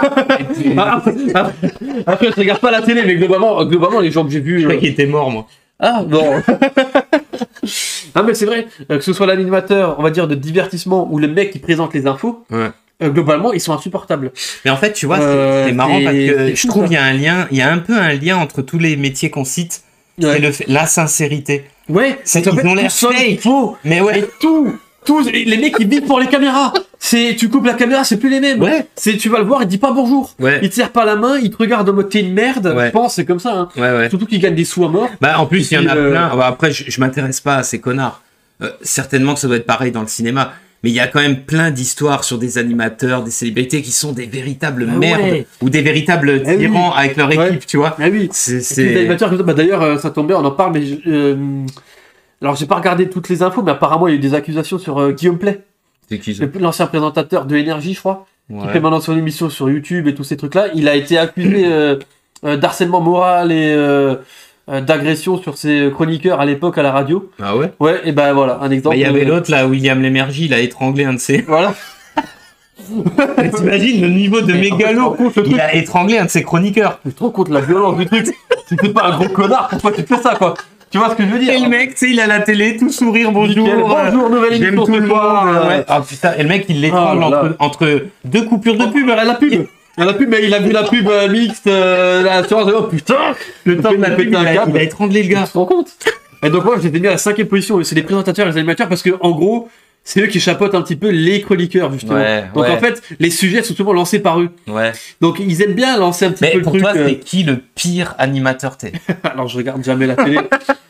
Après, je regarde pas la télé, mais globalement, les gens que j'ai vus. Je croyais qu'il était mort, moi. Ah, non. Ah, mais c'est vrai. Que ce soit l'animateur, on va dire, de divertissement ou le mec qui présente les infos. Ouais. Globalement, ils sont insupportables. Mais en fait, tu vois, c'est marrant parce que je trouve qu'il y a un peu un lien entre tous les métiers qu'on cite. Ouais. C'est la sincérité. Ouais, ils ont l'air fake. Faux. Mais ouais. Et tous, les mecs, ils vivent pour les caméras. Tu coupes la caméra, c'est plus les mêmes. Ouais. Tu vas le voir, il dit pas bonjour. Ouais. Il te serre pas la main, il te regarde en mode t'es une merde. Ouais. Je pense, c'est comme ça. Hein. Ouais. Surtout qu'il gagne des sous à mort. Bah, en plus, il y en a plein. Bah, après, je m'intéresse pas à ces connards. Certainement que ça doit être pareil dans le cinéma. Mais il y a quand même plein d'histoires sur des animateurs, des célébrités qui sont des véritables merdes ou des véritables tyrans avec leur équipe, tu vois. Ah oui. C'est des animateurs. Bah, d'ailleurs, ça tombe bien, on en parle, mais alors j'ai pas regardé toutes les infos, mais apparemment il y a eu des accusations sur Guillaume Play. C'est qui ça? L'ancien présentateur de Énergie, je crois, qui fait maintenant son émission sur YouTube et tous ces trucs-là. Il a été accusé d'harcèlement moral et d'agression sur ses chroniqueurs à l'époque à la radio. Ah ouais? Ouais, et ben voilà, un exemple. Il y avait l'autre là, William Lémergie, il a étranglé un de ses. Voilà. T'imagines le niveau de mégalo? Il a étranglé un de ses chroniqueurs. Je te rends compte la violence du truc. Tu fais pas un gros connard, pourquoi tu fais ça quoi? Tu vois ce que je veux dire? Et le mec, tu sais, il a la télé, tout sourire, bonjour. Bonjour, nouvelle émission ce soir. Ouais. Ah putain, et le mec, il l'étrangle entre deux coupures de pub. La pub. La pub, mais il a vu la pub mixte, l'assurance, oh putain! Le temps de la pub, il a étranglé le gars. Tu te rends compte? Et donc, moi, j'étais mis à la 5e position. C'est les présentateurs et les animateurs parce que, en gros, c'est eux qui chapeautent un petit peu les chroniqueurs, justement. Donc, en fait, les sujets sont souvent lancés par eux. Ouais. Donc, ils aiment bien lancer un petit peu le truc. Mais pour toi, c'est qui le pire animateur télé? Alors, je regarde jamais la télé.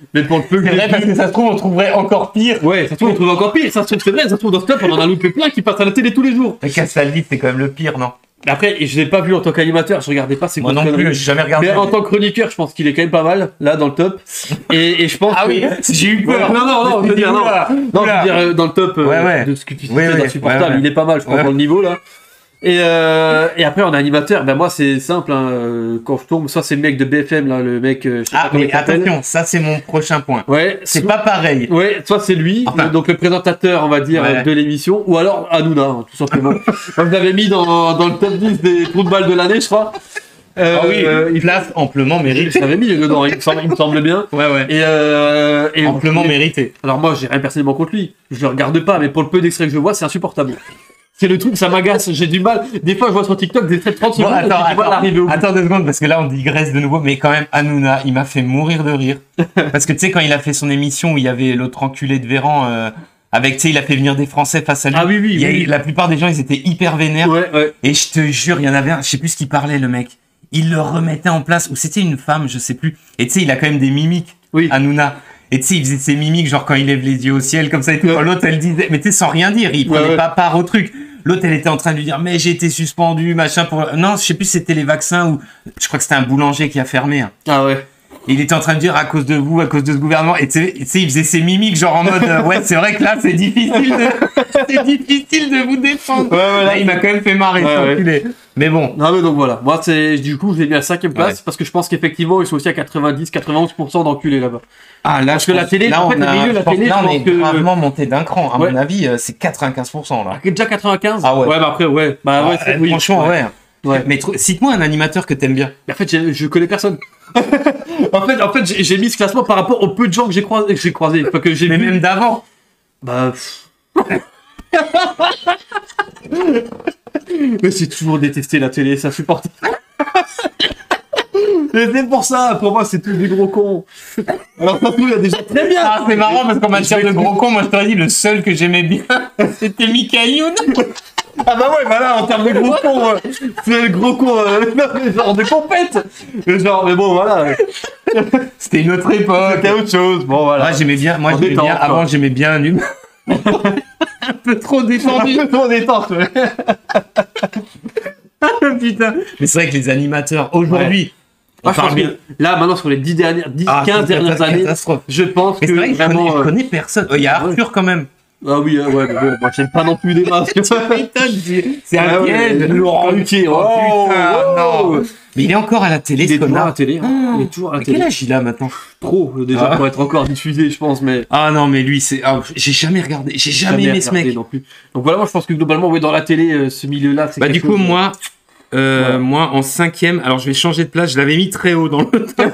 Mais pour le peu c'est vrai, parce que ça se trouve, on trouverait encore pire. Ouais, ça se trouve, on trouve encore pire. Ça se trouve, c'est vrai, ça se trouve, dans ce club, on en a loupé plein qui passent à la télé tous les jours. Mais Castaldi, c'est quand même le pire, non? Après, je l'ai pas vu en tant qu'animateur, je regardais pas ses Moi non plus, j'ai jamais regardé. Mais en tant que chroniqueur, je pense qu'il est quand même pas mal, là, dans le top. Et je pense ah oui, j'ai eu peur. Non, je veux dire, dans le top de ce que tu citais d'insupportable, il est pas mal, je pense, dans le niveau, là. Et après en animateur, ben moi c'est simple, hein, quand je tombe, soit c'est le mec de BFM là, le mec. Je sais pas mais attention, ça c'est mon prochain point. Ouais. C'est pas pareil. Ouais, soit c'est lui, donc le présentateur, on va dire, de l'émission, ou alors Hanouna, hein, tout simplement. Moi je l'avais mis dans le top 10 des trous de balle de l'année, je crois. Oui, il place amplement mérité. Je l'avais mis dedans, il me semble bien. Ouais. Et amplement mérité. Alors moi j'ai rien personnellement contre lui, je le regarde pas, mais pour le peu d'extraits que je vois, c'est insupportable. C'est le truc, ça m'agace, j'ai du mal. Des fois, je vois sur TikTok des traits de 30 secondes. Attends 2 secondes, parce que là, on digresse de nouveau. Mais quand même, Hanouna, il m'a fait mourir de rire. Parce que tu sais, quand il a fait son émission où il y avait l'autre enculé de Véran, avec, tu sais, il a fait venir des Français face à lui. Ah oui. La plupart des gens, ils étaient hyper vénères. Ouais. Et je te jure, il y en avait un, je sais plus ce qu'il parlait, le mec. Il le remettait en place, ou c'était une femme, je sais plus. Et tu sais, il a quand même des mimiques, Hanouna. Et tu sais, il faisait ses mimiques, genre quand il lève les yeux au ciel, comme ça et tout. Quand l'autre, elle disait, mais tu sais, sans rien dire, il prenait pas part au truc. L'autre, elle était en train de lui dire, mais j'ai été suspendu, machin, pour... Non, je sais plus si c'était les vaccins ou... Je crois que c'était un boulanger qui a fermé. Hein. Ah ouais. Et il était en train de dire, à cause de vous, à cause de ce gouvernement. Et tu sais, il faisait ses mimiques, genre en mode, ouais, c'est vrai que là, c'est difficile de vous défendre. Là, il m'a quand même fait marrer, Mais bon. Non, mais donc voilà. Moi, du coup, je l'ai mis à 5ème place parce que je pense qu'effectivement, ils sont aussi à 90-91% d'enculés là-bas. Ah, là, parce que la télé, là, en fait, le milieu, la télé, là, on est gravement monté d'un cran. À mon avis, c'est 95%, là. Déjà 95? Ah ouais. Ouais, bah après, ouais. Bah ouais, oui. Franchement, ouais. Mais cite-moi un animateur que t'aimes bien. En fait, je connais personne. en fait, j'ai mis ce classement par rapport aux peu de gens que j'ai croisés. Que j'ai mais même d'avant. Bah. Mais j'ai toujours détesté la télé, ça supporte. Mais c'est pour ça, pour moi, c'est tous des gros cons. Alors, ça il y a déjà très bien. Ah, c'est marrant parce qu'en matière de gros cons, moi, je t'aurais dit, le seul que j'aimais bien, c'était Michael Youn. Ah bah ouais, voilà, en termes de gros cons, c'est le gros con, genre de compète. Genre, mais bon, voilà. C'était une autre époque. C'était autre chose, bon, voilà. Ouais, j'aimais bien, avant, j'aimais bien un humain. Un peu trop détendu. Un peu trop détente, ouais. Putain. Mais c'est vrai que les animateurs, aujourd'hui, je pense que là, maintenant, sur les 15 dernières années, je pense que vrai vraiment... Je connais personne. Il y a Arthur quand même. Ah oui, ouais, mais bon, moi j'aime pas non plus des masques. C'est un piège. Laurent Ruquier. Oh putain, non. Mais il est encore à la télé, il est toujours à la télé. Il est toujours à la télé. Quel âge il a maintenant? Trop, déjà, pour être encore diffusé, je pense, mais... Ah non, mais lui, c'est... j'ai jamais regardé, j'ai jamais aimé ce mec. Non plus. Donc voilà, moi je pense que globalement, dans la télé, ce milieu-là, c'est bah du coup, moi, en 5ème, alors je vais changer de place, je l'avais mis très haut dans le top.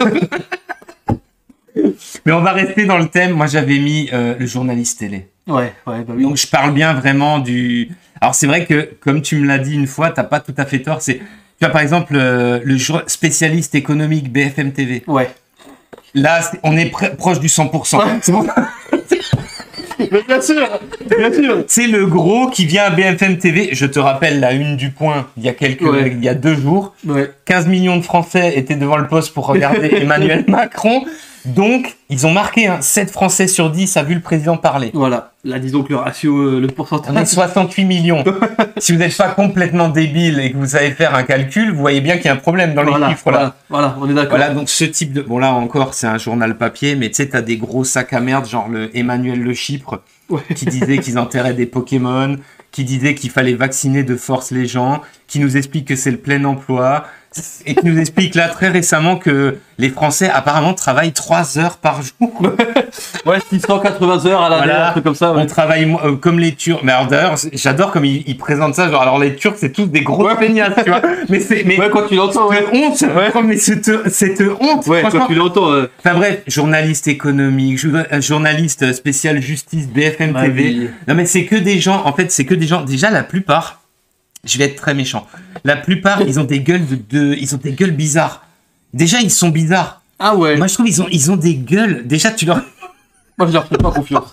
Mais on va rester dans le thème, moi j'avais mis le journaliste télé. Ouais, bah oui. Donc je parle bien vraiment du... Alors c'est vrai que, comme tu me l'as dit une fois, t'as pas tout à fait tort, c'est... Tu vois par exemple, le spécialiste économique BFM TV. Ouais. Là, on est proche du 100%. Ouais. C'est bon. Mais bien sûr. C'est le gros qui vient à BFM TV. Je te rappelle la une du Point il y a 2 jours. Ouais. 15 millions de Français étaient devant le poste pour regarder Emmanuel Macron. Donc, ils ont marqué 7 Français sur 10 a vu le président parler. Voilà. Là, disons que le ratio, le pourcentage... On est 68 millions. Si vous n'êtes pas complètement débile et que vous savez faire un calcul, vous voyez bien qu'il y a un problème dans les chiffres là. Voilà, on est d'accord. Voilà, donc ce type de... Bon là encore, c'est un journal papier, mais tu sais, t'as des gros sacs à merde, genre le Emmanuel Le Chypre, qui disait qu'ils enterraient des Pokémon, qui disait qu'il fallait vacciner de force les gens, qui nous explique que c'est le plein emploi, et qui nous explique là très récemment que les Français apparemment travaillent 3 heures par jour. Ouais, 680 heures à l'année, un truc comme ça. Ouais. On travaille comme les Turcs. Mais alors d'ailleurs, j'adore comme ils présentent ça. Genre, alors les Turcs, c'est tous des gros feignasses, tu vois. Mais ouais, quand tu l'entends, honte. Ouais. Mais cette honte. Ouais, quand tu l'entends. Enfin bref, journaliste économique, journaliste spécial justice, BFM TV. Oui. Non mais c'est que des gens. En fait, c'est que des gens. Déjà, la plupart. Je vais être très méchant. La plupart, ils ont des gueules ils ont des gueules bizarres. Déjà, ils sont bizarres. Ah ouais. Moi, je trouve ils ont des gueules. Déjà, tu leur... Moi, je leur fais pas confiance.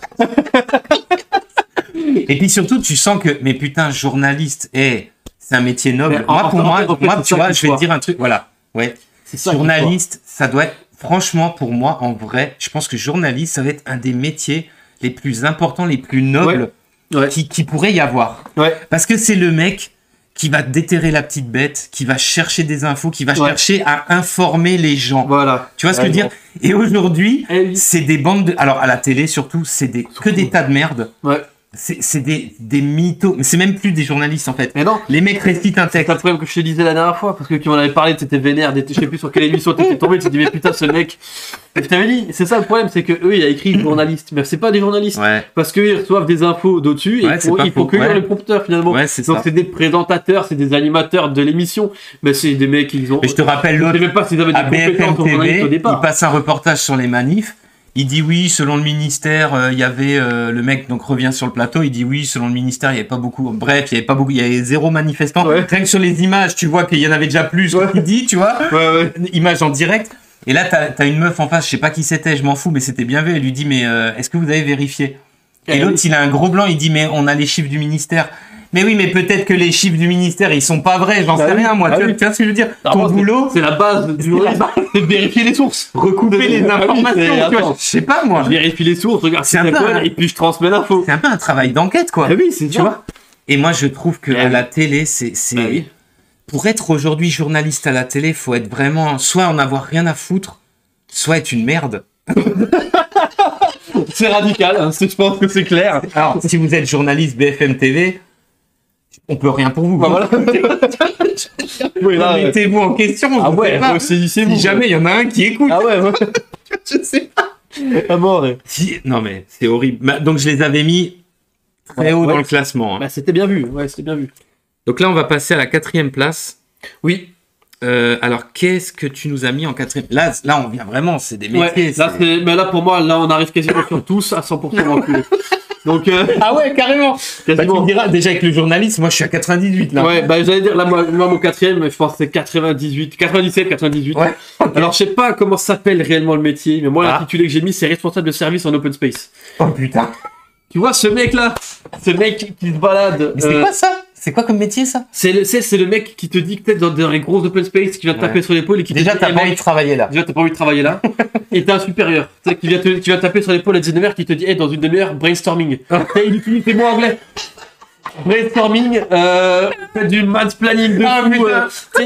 Et puis surtout, tu sens que, mais putain, journaliste, c'est un métier noble. Moi, tu vois, je vais te dire un truc. Voilà. Ouais. C'est ça. Journaliste, ça doit être. franchement, pour moi, en vrai, je pense que journaliste, ça va être un des métiers les plus importants, les plus nobles qui pourrait y avoir. Parce que c'est le mec qui va déterrer la petite bête, qui va chercher des infos, qui va chercher à informer les gens. Voilà. Tu vois ce que je veux dire? Et aujourd'hui, c'est des bandes de... Alors, à la télé, surtout, c'est que des tas de merde. C'est des mythos, mais c'est même plus des journalistes en fait. Mais non. Les mecs récitent un texte. C'est le problème que je te disais la dernière fois, parce que tu m'en avais parlé, t'étais vénère, je sais plus sur quelle émission t'étais tombé, tu te dis mais putain ce mec. Et je t'avais dit, c'est ça le problème, c'est que eux il a écrit journaliste, mais c'est pas des journalistes, parce qu'ils reçoivent des infos d'au-dessus et il faut cueillir le prompteur finalement. Donc c'est des présentateurs, c'est des animateurs de l'émission, mais c'est des mecs qui ont. Mais je te rappelle l'autre. Je sais même pas s'ils avaient des compétences en journaliste au départ. Il passe un reportage sur les manifs. Il dit oui, selon le ministère, il y avait le mec donc revient sur le plateau. Il dit oui, selon le ministère, il y avait pas beaucoup. Bref, il y avait pas beaucoup. Il y avait 0 manifestants. Rien que sur les images, tu vois qu'il y en avait déjà plus. Il dit, tu vois, image en direct. Et là, t'as une meuf en face, je sais pas qui c'était, je m'en fous, mais c'était bien vu. Elle lui dit mais est-ce que vous avez vérifié? Et l'autre, il a un gros blanc. Il dit mais on a les chiffres du ministère. Mais oui, mais peut-être que les chiffres du ministère, ils sont pas vrais, j'en sais rien, moi. Tu vois ce que je veux dire? Ton boulot. C'est la base du journalisme. C'est de vérifier les sources. Recouper les informations, tu vois. Je sais pas, moi. Je vérifie les sources, regarde si c'est quoi, et puis je transmets l'info. C'est un peu un travail d'enquête, quoi. Ah oui, c'est tu vois. Et moi, je trouve que à la télé, pour être aujourd'hui journaliste à la télé, faut être vraiment, soit en avoir rien à foutre, soit être une merde. C'est radical, hein, je pense que c'est clair. Alors, si vous êtes journaliste BFM TV, on peut rien pour vous. Bah voilà. Mettez-vous en question. Si jamais il y en a un qui écoute. Ah ouais. Je sais pas. Ah bon, Non mais c'est horrible. Donc je les avais mis très haut dans le classement. Hein. Bah, c'était bien vu. Ouais, c'était bien vu. Donc là on va passer à la 4e place. Oui. Alors qu'est-ce que tu nous as mis en 4e? Là on vient vraiment, c'est des métiers. Mais là pour moi, là on arrive quasiment sur tous à 100% enculés. Donc ah ouais, carrément. Bah, tu me diras, déjà avec le journaliste, moi je suis à 98 là. Ouais, bah j'allais dire là moi mon 4e, je pense que c'est 97, 98. Ouais. Okay. Alors je sais pas comment s'appelle réellement le métier, mais moi l'intitulé que j'ai mis c'est responsable de service en open space. Oh putain. Tu vois ce mec là, ce mec qui se balade. Mais c'est quoi ça? C'est quoi comme métier ça? C'est le mec qui te dit que peut-être dans les gros open space qui vient te taper sur l'épaule et qui déjà t'as pas envie de travailler là. Déjà t'as pas envie de travailler là. Et t'as un supérieur, tu sais, qui vient taper sur l'épaule à 19h qui te dit dans une demi-heure brainstorming. Il utilise tes mots anglais. Brainstorming, fait du mansplaining de fou.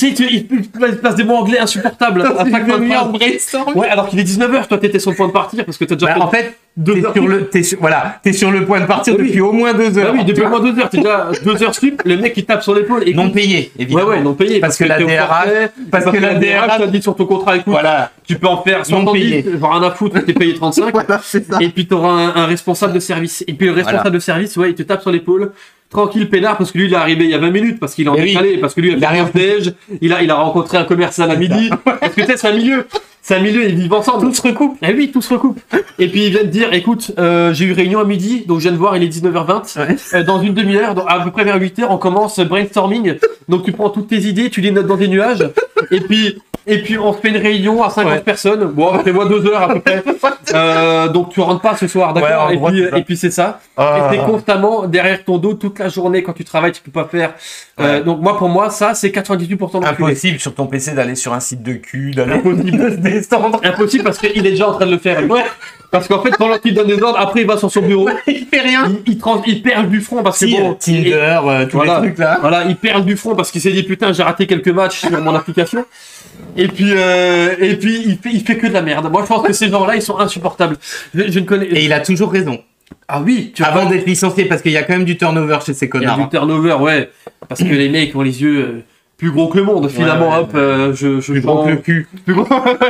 Il place des mots anglais insupportables. À chaque fois de brainstorming. Ouais, alors qu'il est 19h, toi t'étais sur le point de partir parce que t'as déjà fait. En fait, t'es sur le point de partir depuis au moins 2 heures. Ah oui, depuis au moins 2 heures. T'es déjà 2 heures sup, le mec il tape sur l'épaule. Et non payé, évidemment. Ouais, non payé. Parce que la DRH, t'a dit sur ton contrat, écoute, voilà, tu peux en faire 110, genre rien à foutre, t'es payé 35. Voilà, c'est ça. Et puis t'auras un responsable de service. Et puis le responsable de service, il te tape sur l'épaule. Tranquille, peinard, parce que lui il est arrivé il y a 20 minutes, parce qu'il est en décalé, parce que lui il a rien déj, il a rencontré un commerçant à midi, parce que tu sais, c'est un milieu, ils vivent ensemble. Tout se recoupe. Eh oui, tout se recoupe. Et puis il vient te dire, écoute, j'ai eu réunion à midi, donc je viens de voir, il est 19h20, dans une demi-heure, à peu près vers 8h, on commence brainstorming, donc tu prends toutes tes idées, tu les notes dans des nuages, et puis on se fait une réunion à 50 personnes, bon, fais-moi 2 heures à peu près, donc tu rentres pas ce soir, d'accord, et puis c'est ça, et t'es constamment derrière ton dos toute la journée quand tu travailles, tu peux pas faire, donc pour moi, ça, c'est 98% de impossible sur ton PC d'aller sur un site de cul, d'aller se descendre. Impossible parce qu'il est déjà en train de le faire. Ouais. Parce qu'en fait, pendant qu'il donne des ordres, après il va sur son bureau. Il fait rien. Il perd du front parce que Tinder, tous les trucs là. Voilà, il perd du front parce qu'il s'est dit putain, j'ai raté quelques matchs sur mon application. Et puis il fait que de la merde. Moi, je pense que ces gens-là, ils sont insupportables. Je ne connais. Et il a toujours raison. Ah oui, avant d'être licencié, parce qu'il y a quand même du turnover chez ces connards. Il y a du turnover, ouais. Parce que les mecs ont les yeux plus gros que le monde. Finalement, je plus gros que le cul. Plus gros.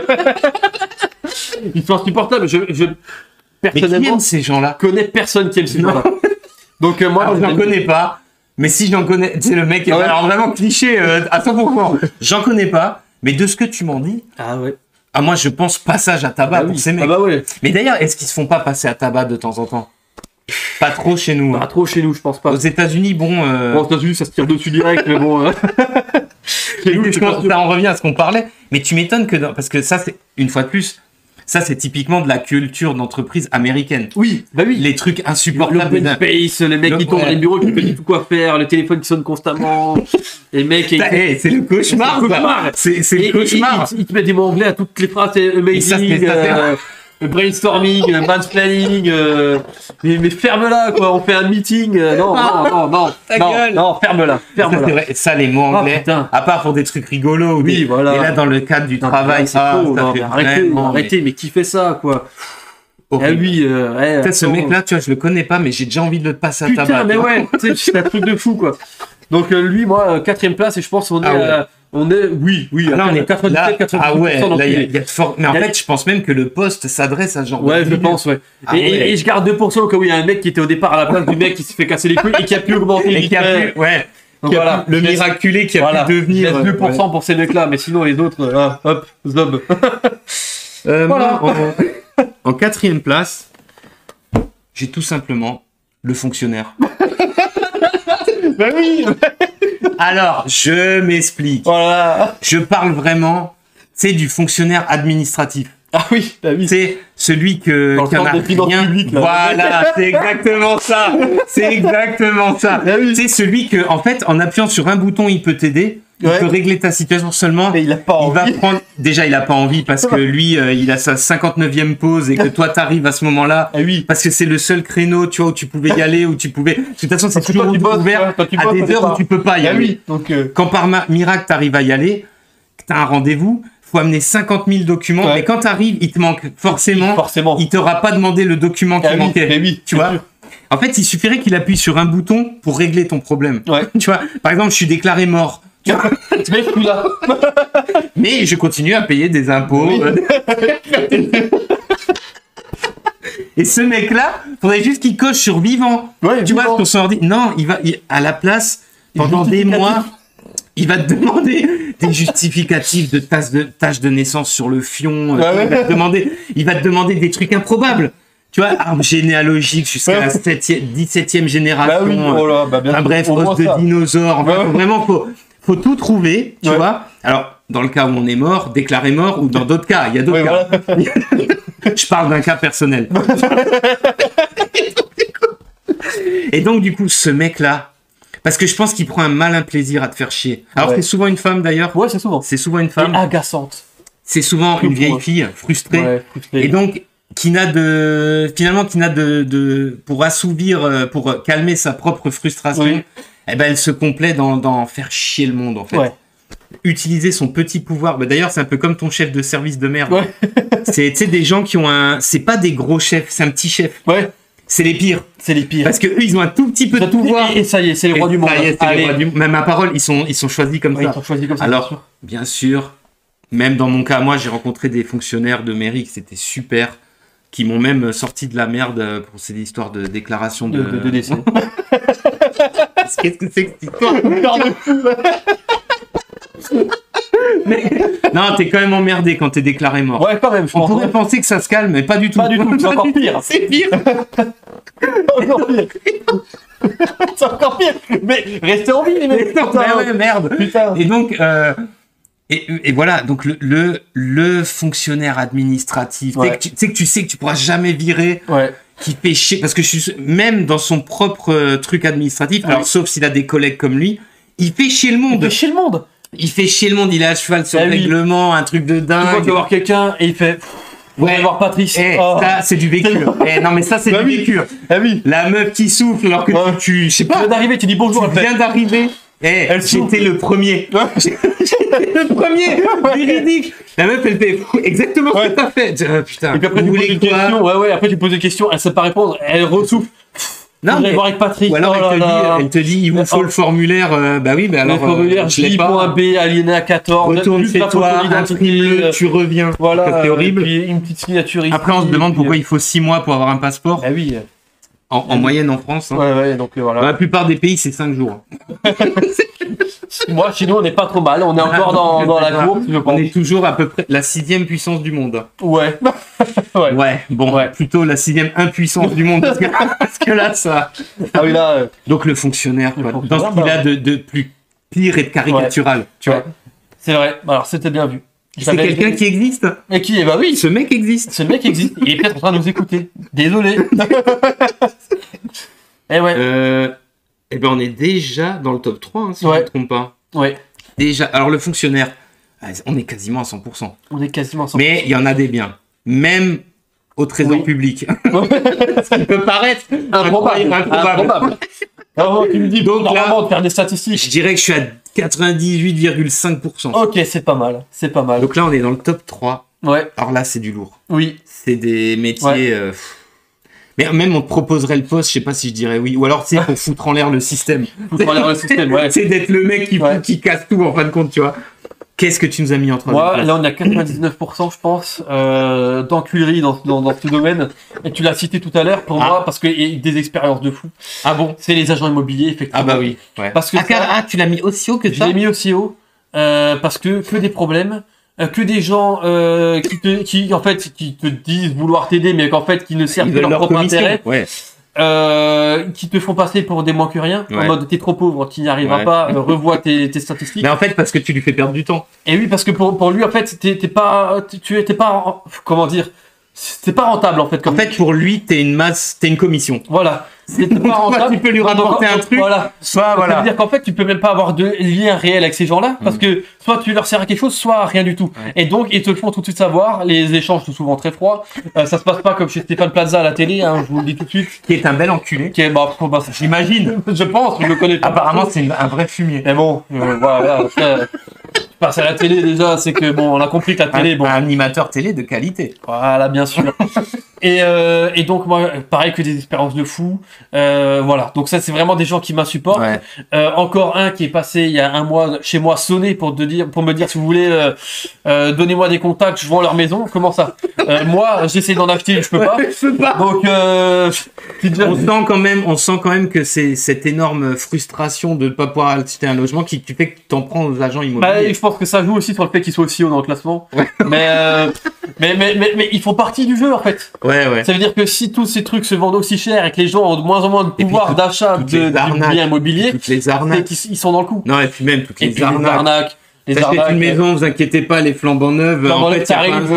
Ils sont insupportables. Personnellement, mais qui aime ces gens-là? Connais personne qui aime ces gens-là. Donc moi, j'en connais pas. Mais si j'en connais, c'est le mec. Alors vraiment cliché à 100%. J'en connais pas. Mais de ce que tu m'en dis. Ah ouais. Ah moi je pense passage à tabac pour ces mecs. Ah bah ouais. Mais d'ailleurs, est-ce qu'ils se font pas passer à tabac de temps en temps? Pas trop chez nous. Pas trop chez nous, je pense pas. Aux États-Unis, bon. Aux États-Unis, ça se tire dessus direct, mais bon. Chez nous, ça en revient à ce qu'on parlait. Mais tu m'étonnes que parce que ça, c'est une fois de plus. Ça, c'est typiquement de la culture d'entreprise américaine. Oui, bah oui. Les trucs insupportables. L'open space, les mecs qui tournent dans les bureaux, qui peuvent tout quoi faire, le téléphone qui sonne constamment, les mecs... c'est le cauchemar, c'est le cauchemar. Ils te mettent des mots anglais à toutes les phrases, amazing, brainstorming, mansplaining, mais ferme-la, quoi, on fait un meeting, non, ferme-la. Ça, les mots anglais, à part pour des trucs rigolos, et là, dans le cadre du travail, arrêtez, mais qui fait ça, quoi? Ce mec-là, tu vois, je le connais pas, mais j'ai déjà envie de le passer à tabac. Putain, mais ouais, c'est un truc de fou, quoi. Donc, lui, moi, 4ème place, et je pense qu'on est... Oui, là, on est 97, 98%. Ah ouais, là, il y a de fort. Mais en fait, je pense même que le poste s'adresse à ce genre de. Ouais, je pense, ouais. Et je garde 2% au cas où il y a un mec qui était au départ à la place du mec qui s'est fait casser les couilles et qui a pu augmenter. Et qui a pu, ouais. Le miraculé qui a pu devenir. 2% pour ces mecs-là, mais sinon les autres, hop, zob. Voilà. En 4ème place, j'ai tout simplement le fonctionnaire. Ben oui. Alors, je m'explique. Voilà. Je parle vraiment, c'est du fonctionnaire administratif. Ah oui, bah oui. C'est celui qui en a rien. Public, là. Voilà, c'est exactement ça. C'est exactement ça. Ah oui. C'est celui que, en fait, en appuyant sur un bouton, il peut t'aider. Il peut régler ta situation seulement. Mais il a pas envie. Déjà, il a pas envie parce que lui, il a sa 59e pause et que toi, t'arrives à ce moment-là. Ah oui. Parce que c'est le seul créneau, tu vois, où tu pouvais y aller, où tu pouvais. De toute façon, c'est toujours ouvert à des heures où tu peux pas y aller. Oui. Donc, quand par miracle, t'arrives à y aller, que t'as un rendez-vous, faut amener 50 000 documents. Mais quand t'arrives, il te manque forcément. Il t'aura pas demandé le document qui manquait. Mais oui, tu vois. En fait, il suffirait qu'il appuie sur un bouton pour régler ton problème. Ouais. Tu vois. Par exemple, je suis déclaré mort. Mais je continue à payer des impôts. Oui. Et ce mec-là, faudrait juste qu'il coche sur vivant. Ouais, tu vois, sur son ordi. Non, à la place, pendant des mois, il va te demander des justificatifs de tâches de naissance sur le fion. Il va te demander des trucs improbables. Tu vois, arbre généalogique jusqu'à la 17e génération. Bah oui, bref, os de dinosaures. Vraiment, faut tout trouver, tu vois. Alors, dans le cas où on est mort, déclaré mort, ou dans d'autres cas, il y a d'autres cas. Voilà. Je parle d'un cas personnel. Et donc, du coup, ce mec-là, parce que je pense qu'il prend un malin plaisir à te faire chier. Alors, c'est souvent une femme, d'ailleurs. Ouais, c'est souvent. C'est souvent une femme. Et agaçante. C'est souvent une vieille fille frustrée. Et donc, qui n'a pour assouvir, pour calmer sa propre frustration, elle se complaît dans faire chier le monde, en fait. Ouais. Utiliser son petit pouvoir. Bah, d'ailleurs, c'est un peu comme ton chef de service de merde. Ouais. C'est, tu sais, des gens qui ont c'est pas des gros chefs, c'est un petit chef. Ouais. C'est les pires. C'est les pires. Parce que eux, ils ont un tout petit peu de pouvoir. Et ça y est, c'est les rois du monde. Même à parole, ils sont choisis comme ça. Ils sont choisis comme ça. Alors, bien sûr, même dans mon cas, moi, j'ai rencontré des fonctionnaires de mairie qui c'était super, qui m'ont même sorti de la merde pour ces histoires de déclaration de décès. Qu'est-ce que c'est que cette histoire? Mais non, t'es quand même emmerdé quand t'es déclaré mort. Ouais, quand même. On pourrait penser que ça se calme, mais pas du tout. Pas du tout, c'est encore pire. C'est pire. Encore pire. C'est encore pire. Mais restez en vie, les mecs. Ouais, merde. Putain. Et donc, et voilà, donc le fonctionnaire administratif, tu sais que tu pourras jamais virer. Ouais. Qui fait chier, parce que même dans son propre truc administratif, alors sauf s'il a des collègues comme lui, il fait chier le monde. Il fait chier le monde, il est à cheval sur le règlement, un truc de dingue. Tu vas voir quelqu'un et il fait... Vous allez voir Patrice. Ça, c'est du vécu. Non, mais ça, c'est du vécu. Ah oui. La meuf qui souffle alors que je sais pas. Tu viens d'arriver, tu dis bonjour. Tu viens d'arriver. J'étais le premier. J'étais le premier. Véridique. La meuf, elle fait exactement ce que t'as fait. Putain. Et puis après, tu poses une question. Après, tu poses une question. Elle sait pas répondre. Elle ressouffle. Non, mais voir avec Patrick. Ou alors elle te dit, il vous faut le formulaire. Bah oui, mais alors. Le formulaire J.B, alinéa 14. Retourne chez toi, imprime-le, tu reviens. Voilà. C'est horrible. Puis une petite signature ici. Après, on se demande pourquoi il faut 6 mois pour avoir un passeport. Ah oui. En moyenne en France. Hein. Ouais, donc voilà. Dans la plupart des pays, c'est 5 jours. Moi, chez nous, on n'est pas trop mal. On est encore dans la course, je pense. On est toujours à peu près la 6e puissance du monde. Ouais. Plutôt la 6e impuissance du monde. Parce que là, ça... Ah oui, là... Donc, le fonctionnaire, dans ce qu'il a de plus pire et de caricatural. Tu vois. C'est vrai. Alors, c'était bien vu. C'est quelqu'un qui existe. Et qui, bah oui. Ce mec existe. Ce mec existe. Il est peut-être en train de nous écouter. Désolé. Eh ouais. Eh ben, on est déjà dans le top 3, hein, si je ne me trompe pas. Ouais. Déjà. Alors, le fonctionnaire, on est quasiment à 100%. On est quasiment à 100%. Mais il y en a des biens. Même au trésor public. Ça peut paraître improbable. Alors, tu me dis, donc là, de faire des statistiques. Je dirais que je suis à 98,5%. Ok, c'est pas mal. C'est pas mal. Donc là, on est dans le top 3. Ouais. Alors là, c'est du lourd. Oui. C'est des métiers... Mais même on te proposerait le poste, je sais pas si je dirais oui. Ou alors, tu sais, pour foutre en l'air le système. Foutre en l'air le système, ouais. C'est d'être le mec qui casse tout, en fin de compte, tu vois. Qu'est-ce que tu nous as mis en troisième place ? Là, on est à 99%, je pense, d'enculerie dans ce domaine. Et tu l'as cité tout à l'heure, pour moi, parce qu'il y a des expériences de fou. Ah bon ? C'est les agents immobiliers, effectivement. Ah bah oui. Ouais. Parce que tu l'as mis aussi haut que ça ? Je l'ai mis aussi haut, parce que des problèmes. Que des gens qui en fait qui te disent vouloir t'aider mais qu'en fait qui ne servent que leur propre intérêt, qui te font passer pour des moins que rien, en mode t'es trop pauvre, tu n'y arriveras pas, revois tes statistiques. Mais en fait parce que tu lui fais perdre du temps. Et oui, parce que pour lui en fait t'es pas comment dire, c'est pas rentable en fait. En fait pour lui t'es une commission. Voilà. C'est pas rentable. Tu peux lui rapporter un truc. Voilà. Ça veut dire qu'en fait, tu peux même pas avoir de lien réel avec ces gens-là, parce que soit tu leur sers à quelque chose, soit rien du tout. Ouais. Et donc, ils te le font tout de suite savoir. Les échanges sont souvent très froids. Ça se passe pas comme chez Stéphane Plaza à la télé, hein, je vous le dis tout de suite. Qui est un bel enculé. Qui est, j'imagine. Je pense, je le connais pas. Apparemment, c'est un vrai fumier. Mais bon, voilà. Tu passes à la télé déjà, c'est que bon, on a compris que la télé, un animateur télé de qualité. Voilà, bien sûr. Et donc moi, pareil que des expériences de fou. Voilà, donc ça c'est vraiment des gens qui m'insupportent. Ouais. Encore un qui est passé il y a un mois chez moi sonner pour me dire si vous voulez donnez-moi des contacts, je vends leur maison. Comment ça? Moi j'essaie d'en acheter, je peux pas. Donc on sent quand même que c'est cette énorme frustration de ne pas pouvoir acheter un logement qui fait que tu en prends aux agents immobiliers. Je pense que ça joue aussi sur le fait qu'ils soient aussi hauts dans le classement. Ouais. Mais ils font partie du jeu en fait. Ouais. Ça veut dire que si tous ces trucs se vendent aussi cher et que les gens ont de moins en moins de pouvoir d'achat du bien immobilier, toutes les arnaques, ils sont dans le coup. Non, et puis même toutes les arnaques. Les arnaques. Une maison, vous inquiétez pas, les flambants neuves. En fait,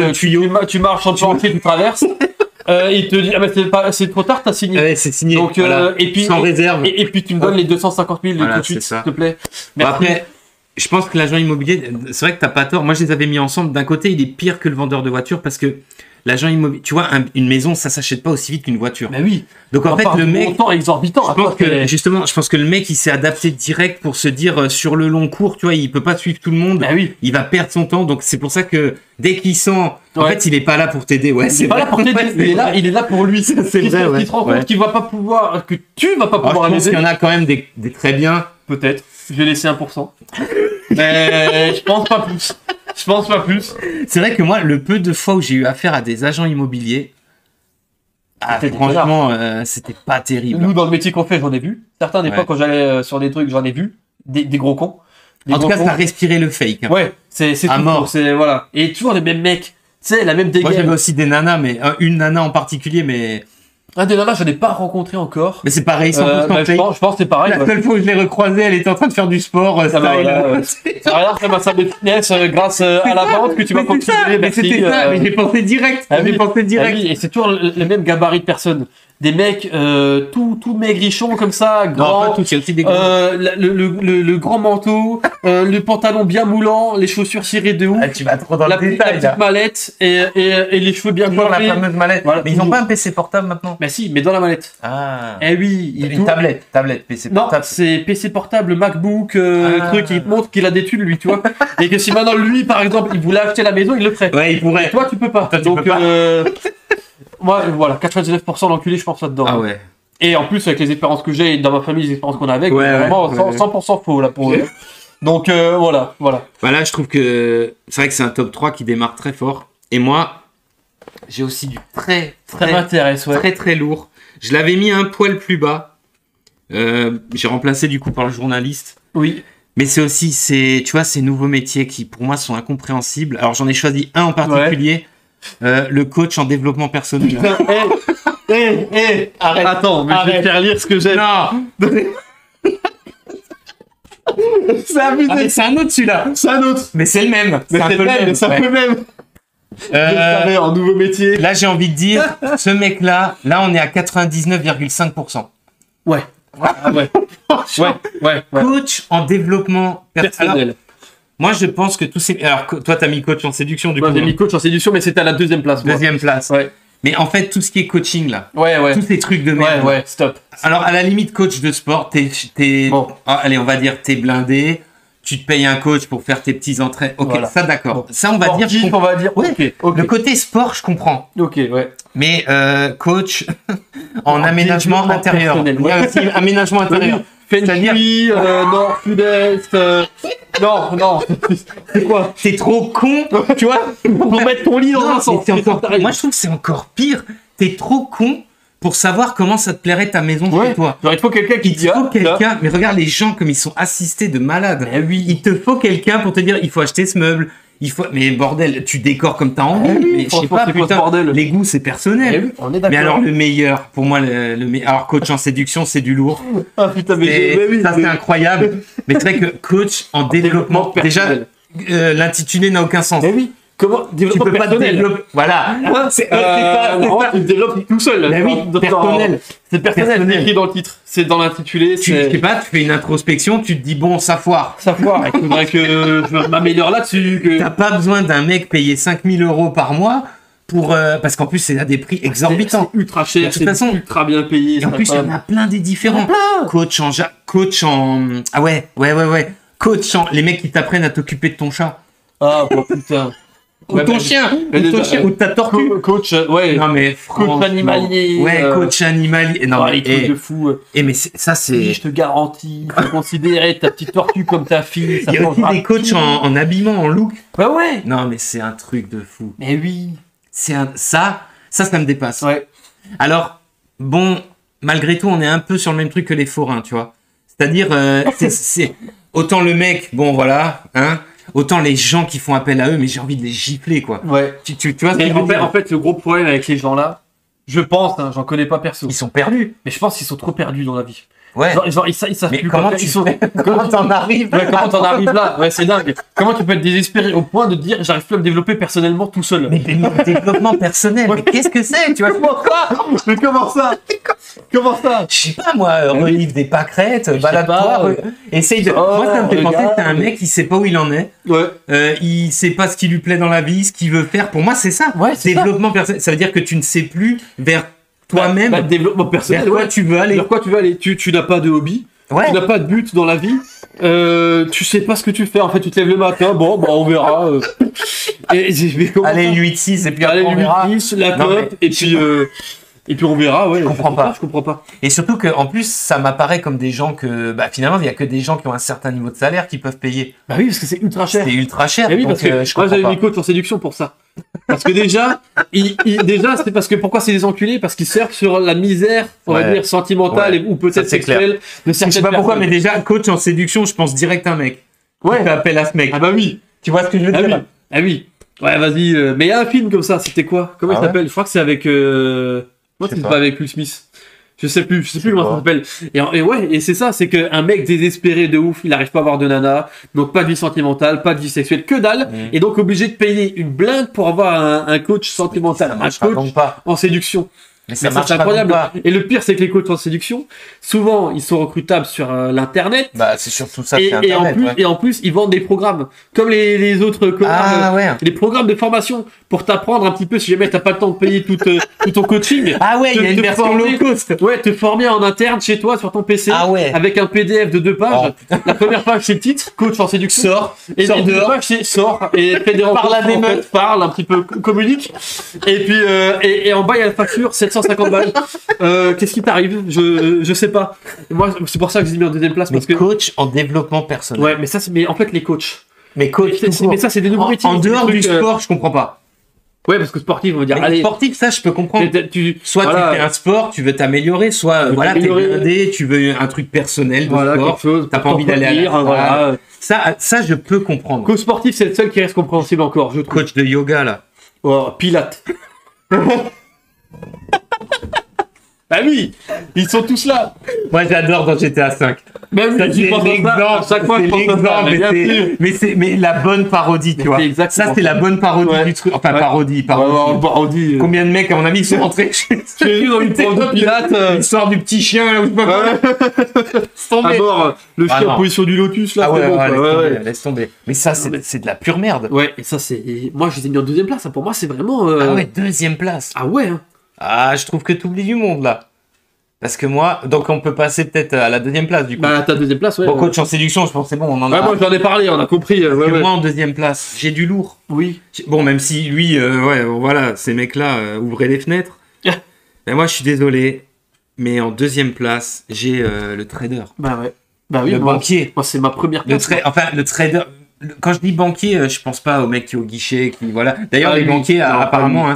tu marches en chantier, tu traverses. Il te dit c'est trop tard, t'as signé. Ouais, c'est signé. Donc et puis sans réserve. Et puis tu me donnes les 250 000 tout de suite, s'il te plaît. Merci. Après, je pense que l'agent immobilier, c'est vrai que t'as pas tort. Moi, je les avais mis ensemble. D'un côté, il est pire que le vendeur de voiture parce que l'agent immobilier, tu vois, une maison, ça s'achète pas aussi vite qu'une voiture. Mais oui. Donc en fait, le mec, montant exorbitant. Je pense que le mec, il s'est adapté direct pour se dire sur le long cours, tu vois, il peut pas suivre tout le monde. Bah oui. Il va perdre son temps. Donc c'est pour ça que dès qu'il sent, en fait, il est pas là pour t'aider. Ouais, il est pas là pour t'aider. Il est là pour lui. C'est vrai. Il se rend compte qu'il va pas pouvoir, que tu vas pas pouvoir l'aider. Je pense qu'il y en a quand même des très bien. Peut-être. Je vais laisser 1%. Mais je pense pas plus. C'est vrai que moi, le peu de fois où j'ai eu affaire à des agents immobiliers, franchement, c'était pas terrible. Nous, dans le métier qu'on fait, j'en ai vu. Certains, des fois, quand j'allais sur des trucs, j'en ai vu. Des gros cons. En tout cas, ça a respiré le fake. Hein. Ouais, c'est à mort. Voilà. Et toujours les mêmes mecs. Tu sais, la même dégaine. Moi, j'avais aussi des nanas, mais une nana en particulier, mais... Des nanas, je n'ai pas rencontré encore. Mais c'est pareil, 100% je pense que c'est pareil. La seule fois où je l'ai recroisée, elle était en train de faire du sport. Ça regarde comme ma salle de fitness grâce à la vente que tu vas continuer. Mais c'était ça, mais j'ai pensé direct. Et c'est toujours le même gabarit de personnes. Des mecs tout maigrichons comme ça, grands. Non, pas tout, il y a aussi des gros. Le grand manteau, le pantalon bien moulant, les chaussures cirées de ouf. Tu vas trop dans le détail. La petite mallette et les cheveux bien coiffés. La fameuse mallette. Voilà. Mais ils n'ont pas un PC portable maintenant. Mais si, mais dans la mallette. Ah. Eh oui. Une tablette, PC portable. Non, c'est PC portable, MacBook, truc qui montre qu'il a des thunes, lui, tu vois. Et que si maintenant, lui, par exemple, il voulait acheter la maison, il le ferait. Ouais, il pourrait. Et toi, tu peux pas. Donc, moi, voilà, 99% d'enculés, je pense là-dedans. Ah ouais. Et en plus, avec les expériences que j'ai, dans ma famille, les expériences qu'on a avec, vraiment 100% faux, là, pour eux. Donc, voilà. Voilà, je trouve que c'est vrai que c'est un top 3 qui démarre très fort. Et moi, j'ai aussi du très lourd. Je l'avais mis un poil plus bas. J'ai remplacé du coup par le journaliste. Oui. Mais c'est aussi, tu vois, ces nouveaux métiers qui, pour moi, sont incompréhensibles. Alors, j'en ai choisi un en particulier. Ouais. Le coach en développement personnel. Putain, arrête. Attends, mais je vais te faire lire ce que j'ai. Non. C'est abusé. Ah, mais c'est un autre celui-là. C'est un autre. Mais c'est le même. Mais c'est le même. C'est un peu le même. En nouveau métier. Là, j'ai envie de dire, ce mec-là, là, on est à 99,5%. Ouais. Ah ouais. Ouais. Coach en développement personnel. Alors, moi, je pense que tous ces... Alors, toi, t'as mis coach en séduction, du coup. J'ai mis coach en séduction, mais c'était à la deuxième place. Deuxième place. Ouais. Mais en fait, tout ce qui est coaching, là. Ouais. Tous ces trucs de merde. Ouais, stop. Alors, à la limite, coach de sport, t'es bon. Allez, on va dire, t'es blindé. Tu te payes un coach pour faire tes petits entraînements. Ok, voilà. Ça, d'accord. Bon. Ça, on va Sportif, dire... on va dire. Ouais. Okay. Le côté sport, je comprends. Ok, ouais. Mais coach en aménagement intérieur. Il y a aussi aménagement intérieur. C'est-à-dire nord, sud-est. Non. C'est quoi? T'es trop con, tu vois, pour mettre ton lit dans un sens. Moi, je trouve que c'est encore pire. T'es trop con pour savoir comment ça te plairait ta maison chez toi. Genre, il faut quelqu'un qui dit quelqu'un. Mais regarde les gens comme ils sont assistés de malades. Mais oui. Il te faut quelqu'un pour te dire il faut acheter ce meuble. Mais bordel, tu décores comme t'as envie. Mais je sais pas, putain, les goûts c'est personnel. Oui, on est d'accord. Mais alors le meilleur, pour moi, alors coach en séduction c'est du lourd. Ah putain, ça c'est incroyable. Mais c'est vrai que coach en développement, déjà l'intitulé n'a aucun sens. Mais oui. Comment développement tu peux personnel. Pas développer. Voilà. C'est tu développes tout seul. Mais oui, personnel. C'est personnel. C'est écrit dans le titre. C'est dans l'intitulé. Je sais pas, tu fais une introspection, tu te dis bon, ça foire. Il faudrait que je m'améliore là-dessus. T'as pas besoin d'un mec payé 5 000 € par mois pour parce qu'en plus c'est à des prix exorbitants. C'est ultra cher. De toute façon, ultra bien payé. Et en plus il y en a plein des différents. Coach en ah ouais. Coach en les mecs qui t'apprennent à t'occuper de ton chat. Ah bon putain. Ou ton chien, ou ta tortue. Coach, ouais. Non mais coach animalier. Ouais, coach animalier. Non les trucs de fou. Et mais ça c'est. Je te garantis, faut considérer ta petite tortue comme ta fille. Il y a aussi des coachs en habillement, en look. Bah ouais. Non mais c'est un truc de fou. Mais oui. Ça me dépasse. Ouais. Alors bon, malgré tout, on est un peu sur le même truc que les forains, tu vois. C'est-à-dire, c'est autant le mec, bon voilà, hein. Autant les gens qui font appel à eux, mais j'ai envie de les gifler, quoi. Ouais. Tu vois ce que je veux dire ? En fait, le gros problème avec les gens-là, je pense, j'en connais pas perso. Ils sont perdus. Mais je pense qu'ils sont trop perdus dans la vie. Ouais. Genre ils savent mais plus comment t'en arrives là ? Comment t'en arrives là ? Ouais, c'est dingue. Comment tu peux être désespéré au point de te dire j'arrive plus à me développer personnellement tout seul ? Mais développement personnel, mais qu'est-ce que c'est ? Tu vois comment ça ? Je sais pas moi, relivre des pâquerettes, balade-toi, essaye de... Moi ça me fait penser que t'as un mec, il sait pas où il en est. Ouais. Il sait pas ce qui lui plaît dans la vie, ce qu'il veut faire. Pour moi c'est ça. Ouais, développement personnel, ça veut dire que tu ne sais plus vers toi-même, développement personnel, vers quoi tu veux aller. Vers quoi tu veux aller ? Tu n'as pas de hobby, tu n'as pas de but dans la vie, tu sais pas ce que tu fais. En fait, tu te lèves le matin, on verra. Allez, 8-6, et puis allez, 8-6, la top, et puis on verra, ouais. Je comprends pas. Et surtout qu'en plus, ça m'apparaît comme des gens que, finalement, il y a que des gens qui ont un certain niveau de salaire qui peuvent payer. Bah oui, parce que c'est ultra cher. C'est ultra cher. Et oui, parce que moi, j'avais mis coach en séduction pour ça. Parce que déjà, c'est parce que pourquoi c'est des enculés ? Parce qu'ils surfent sur la misère, on va dire, sentimentale ou peut-être sexuelle de certaines personnes. Je sais pas pourquoi, mais déjà, coach en séduction, je pense direct à un mec. Ouais. Tu fais appel à ce mec. Ah bah oui. Tu vois ce que je veux dire ? Ah oui. Ouais, vas-y. Mais il y a un film comme ça, c'était quoi ? Comment il s'appelle ? Je crois que c'est avec... Moi, c'est pas avec Will Smith. Je sais plus comment ça s'appelle. Et c'est ça, c'est qu'un mec désespéré de ouf, il arrive pas à avoir de nana, donc pas de vie sentimentale, pas de vie sexuelle, que dalle, et donc obligé de payer une blinde pour avoir un coach sentimental, un coach en séduction. Mais ça c'est incroyable. Et le pire, c'est que les coachs en séduction, souvent, ils sont recrutables sur l'internet. Bah, c'est surtout ça, c'est internet. Et en plus, ils vendent des programmes. Comme les autres les programmes de formation pour t'apprendre un petit peu, si jamais t'as pas le temps de payer tout ton coaching. Ah ouais, il y a une version low cost. Ouais, te former en interne chez toi, sur ton PC. Ah ouais. Avec un PDF de 2 pages. La première page, c'est le titre, coach en séduction. Sors dehors. 2 pages, c'est sort. Et fais des rencontres. Parle un petit peu, communique. Et puis, et en bas, il y a la facture, 750 balles. Qu'est-ce qui t'arrive ? Je sais pas. Moi, c'est pour ça que je l'ai mis en deuxième place. Parce que coach en développement personnel. Ouais, mais en fait, les coachs. Mais ça, c'est des nouveaux métiers. En dehors du sport, je comprends pas. Ouais, parce que sportif, on va dire. Allez, sportif, ça, je peux comprendre. Soit tu fais un sport, tu veux t'améliorer, soit t'es blindé, tu veux un truc personnel de sport. T'as pas envie d'aller à la Ça, je peux comprendre. Coach sportif, c'est le seul qui reste compréhensible encore, je trouve. Coach de yoga, là. Oh, Pilates. Ah oui, ils sont tous là. Moi, j'adore dans GTA 5. Même ça, je pense à ça. Chaque fois, je pense à ça. Mais la bonne parodie, tu vois. Ça, c'est la bonne parodie du truc. Enfin, parodie. Combien de mecs, à mon avis, sont rentrés chez lui dans une prof de Pilates. L'histoire du petit chien, là, ou je sais pas quoi. À mort, le chien en position du lotus, là. Laisse tomber. Mais ça, c'est de la pure merde. Ouais, et ça, c'est. Moi, je les ai mis en deuxième place. Pour moi, c'est vraiment. Ah ouais, deuxième place. Ah ouais. Ah, je trouve que t'oublies du monde, là. Parce que moi, donc on peut passer peut-être à la deuxième place, du coup. Bah, ta deuxième place, ouais. Bon, coach en séduction, je pense que c'est bon, on en a. Ouais, moi, j'en ai parlé, on a compris. Parce que moi, en deuxième place, j'ai du lourd. Oui. Bon, même si lui, voilà, ces mecs-là ouvraient les fenêtres. Mais moi, je suis désolé. Mais en deuxième place, j'ai le trader. Bah ouais. Bah oui, le banquier. Moi, c'est ma première place. Le trader. Quand je dis banquier, je pense pas aux mecs qui au guichet, qui voilà. D'ailleurs, les banquiers, apparemment,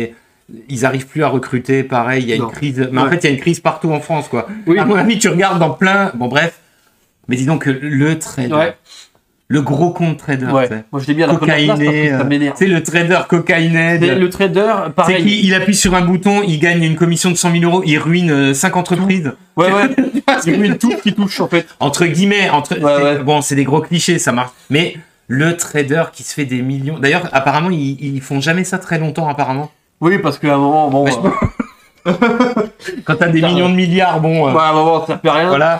ils arrivent plus à recruter. Pareil, il y a une crise. Mais en fait, il y a une crise partout en France, quoi. Oui. À mon avis, tu regardes dans plein. Bon, bref. Mais dis donc que le trader, le gros compte trader, moi je l'ai mis à la première place, ça m'énerve. C'est le trader cocaïné. Le trader, pareil. C'est qu'il appuie sur un bouton, il gagne une commission de 100 000 €, il ruine 5 entreprises. Ouais. Il ruine tout ce qui touche, en fait. Entre guillemets, bon, c'est des gros clichés, ça marche. Mais le trader qui se fait des millions. D'ailleurs, apparemment, ils font jamais ça très longtemps, apparemment. Oui, parce qu'à un moment, bon. Quand t'as des millions de milliards, bon. À un moment, ça fait rien. Voilà.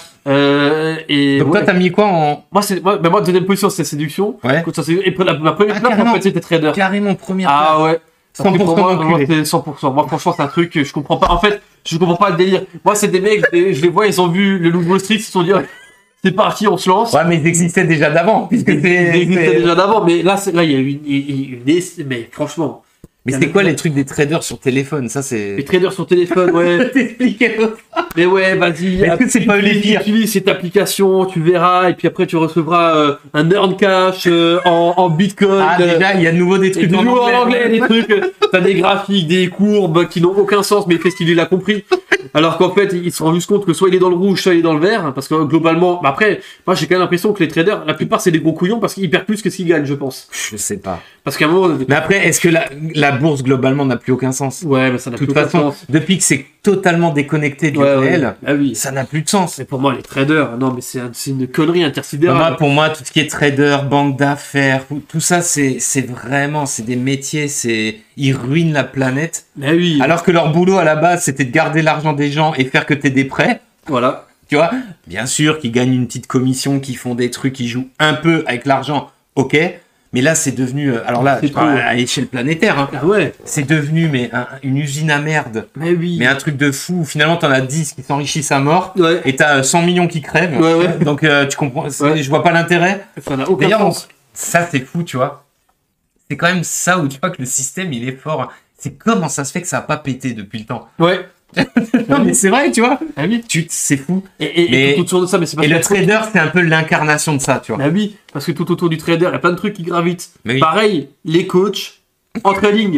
Donc toi, t'as mis quoi en. Moi, deuxième position, c'était séduction. Ouais. Et ma première place, en fait, c'était trader. Carrément première place. Ah ouais. 100%. Moi, c'est 100%. Moi, franchement, c'est un truc que je comprends pas. En fait, je comprends pas le délire. Moi, c'est des mecs, je les vois, ils ont vu le Loup Wall Street, ils se sont dit, c'est parti, on se lance. Ouais, mais ils existaient déjà d'avant, puisque ils existaient déjà d'avant, mais là, il y a une mais franchement. Mais c'est quoi les trucs des traders sur téléphone? Ça, c'est. Les traders sur téléphone, ouais. T'expliquer ça. Mais ouais, vas-y. Est-ce que c'est pas les pires? Utilise cette application, tu verras, et puis après, tu recevras un earn cash en bitcoin. Ah, déjà, il y a de nouveau des trucs en anglais. Des trucs. T'as des graphiques, des courbes qui n'ont aucun sens, mais il fait ce qu'il a compris. Alors qu'en fait, ils se rendent juste compte que soit il est dans le rouge, soit il est dans le vert, parce que globalement, après, moi j'ai quand même l'impression que les traders, la plupart c'est des gros couillons parce qu'ils perdent plus que ce qu'ils gagnent, je pense. Je sais pas. Parce qu'à un moment. Mais après, est-ce que la bourse globalement n'a plus aucun sens? Ouais, mais ça n'a plus aucun sens. De toute façon, depuis que c'est totalement déconnecté du réel, ça n'a plus de sens. Mais pour moi, les traders, non, mais c'est une connerie intersidérale. Pour moi, tout ce qui est trader, banque d'affaires, tout ça, c'est vraiment, c'est des métiers, ils ruinent la planète. Mais oui. Alors que leur boulot à la base, c'était de garder l'argent des gens et faire que t'aies des prêts. Voilà. Tu vois, bien sûr qu'ils gagnent une petite commission, qu'ils font des trucs, qu'ils jouent un peu avec l'argent, ok. Mais là, c'est devenu, alors là, à échelle planétaire, hein. Ah ouais. C'est devenu une usine à merde. Mais oui. Mais un truc de fou. Finalement, t'en as 10 qui s'enrichissent à mort. Ouais. Et t'as 100 millions qui crèvent. Ouais. Donc, tu comprends, je vois pas l'intérêt. Ça n'a aucun sens. Ça, c'est fou, tu vois. C'est quand même ça où tu vois que le système, il est fort. C'est comment ça se fait que ça a pas pété depuis le temps. Ouais. Non, mais c'est vrai, tu vois. Ah oui. C'est fou. Et tout autour de ça, mais c'est pas. Et le trader, c'est un peu l'incarnation de ça, tu vois. Ah oui, parce que tout autour du trader, il y a plein de trucs qui gravitent. Oui. Pareil, les coachs en trading.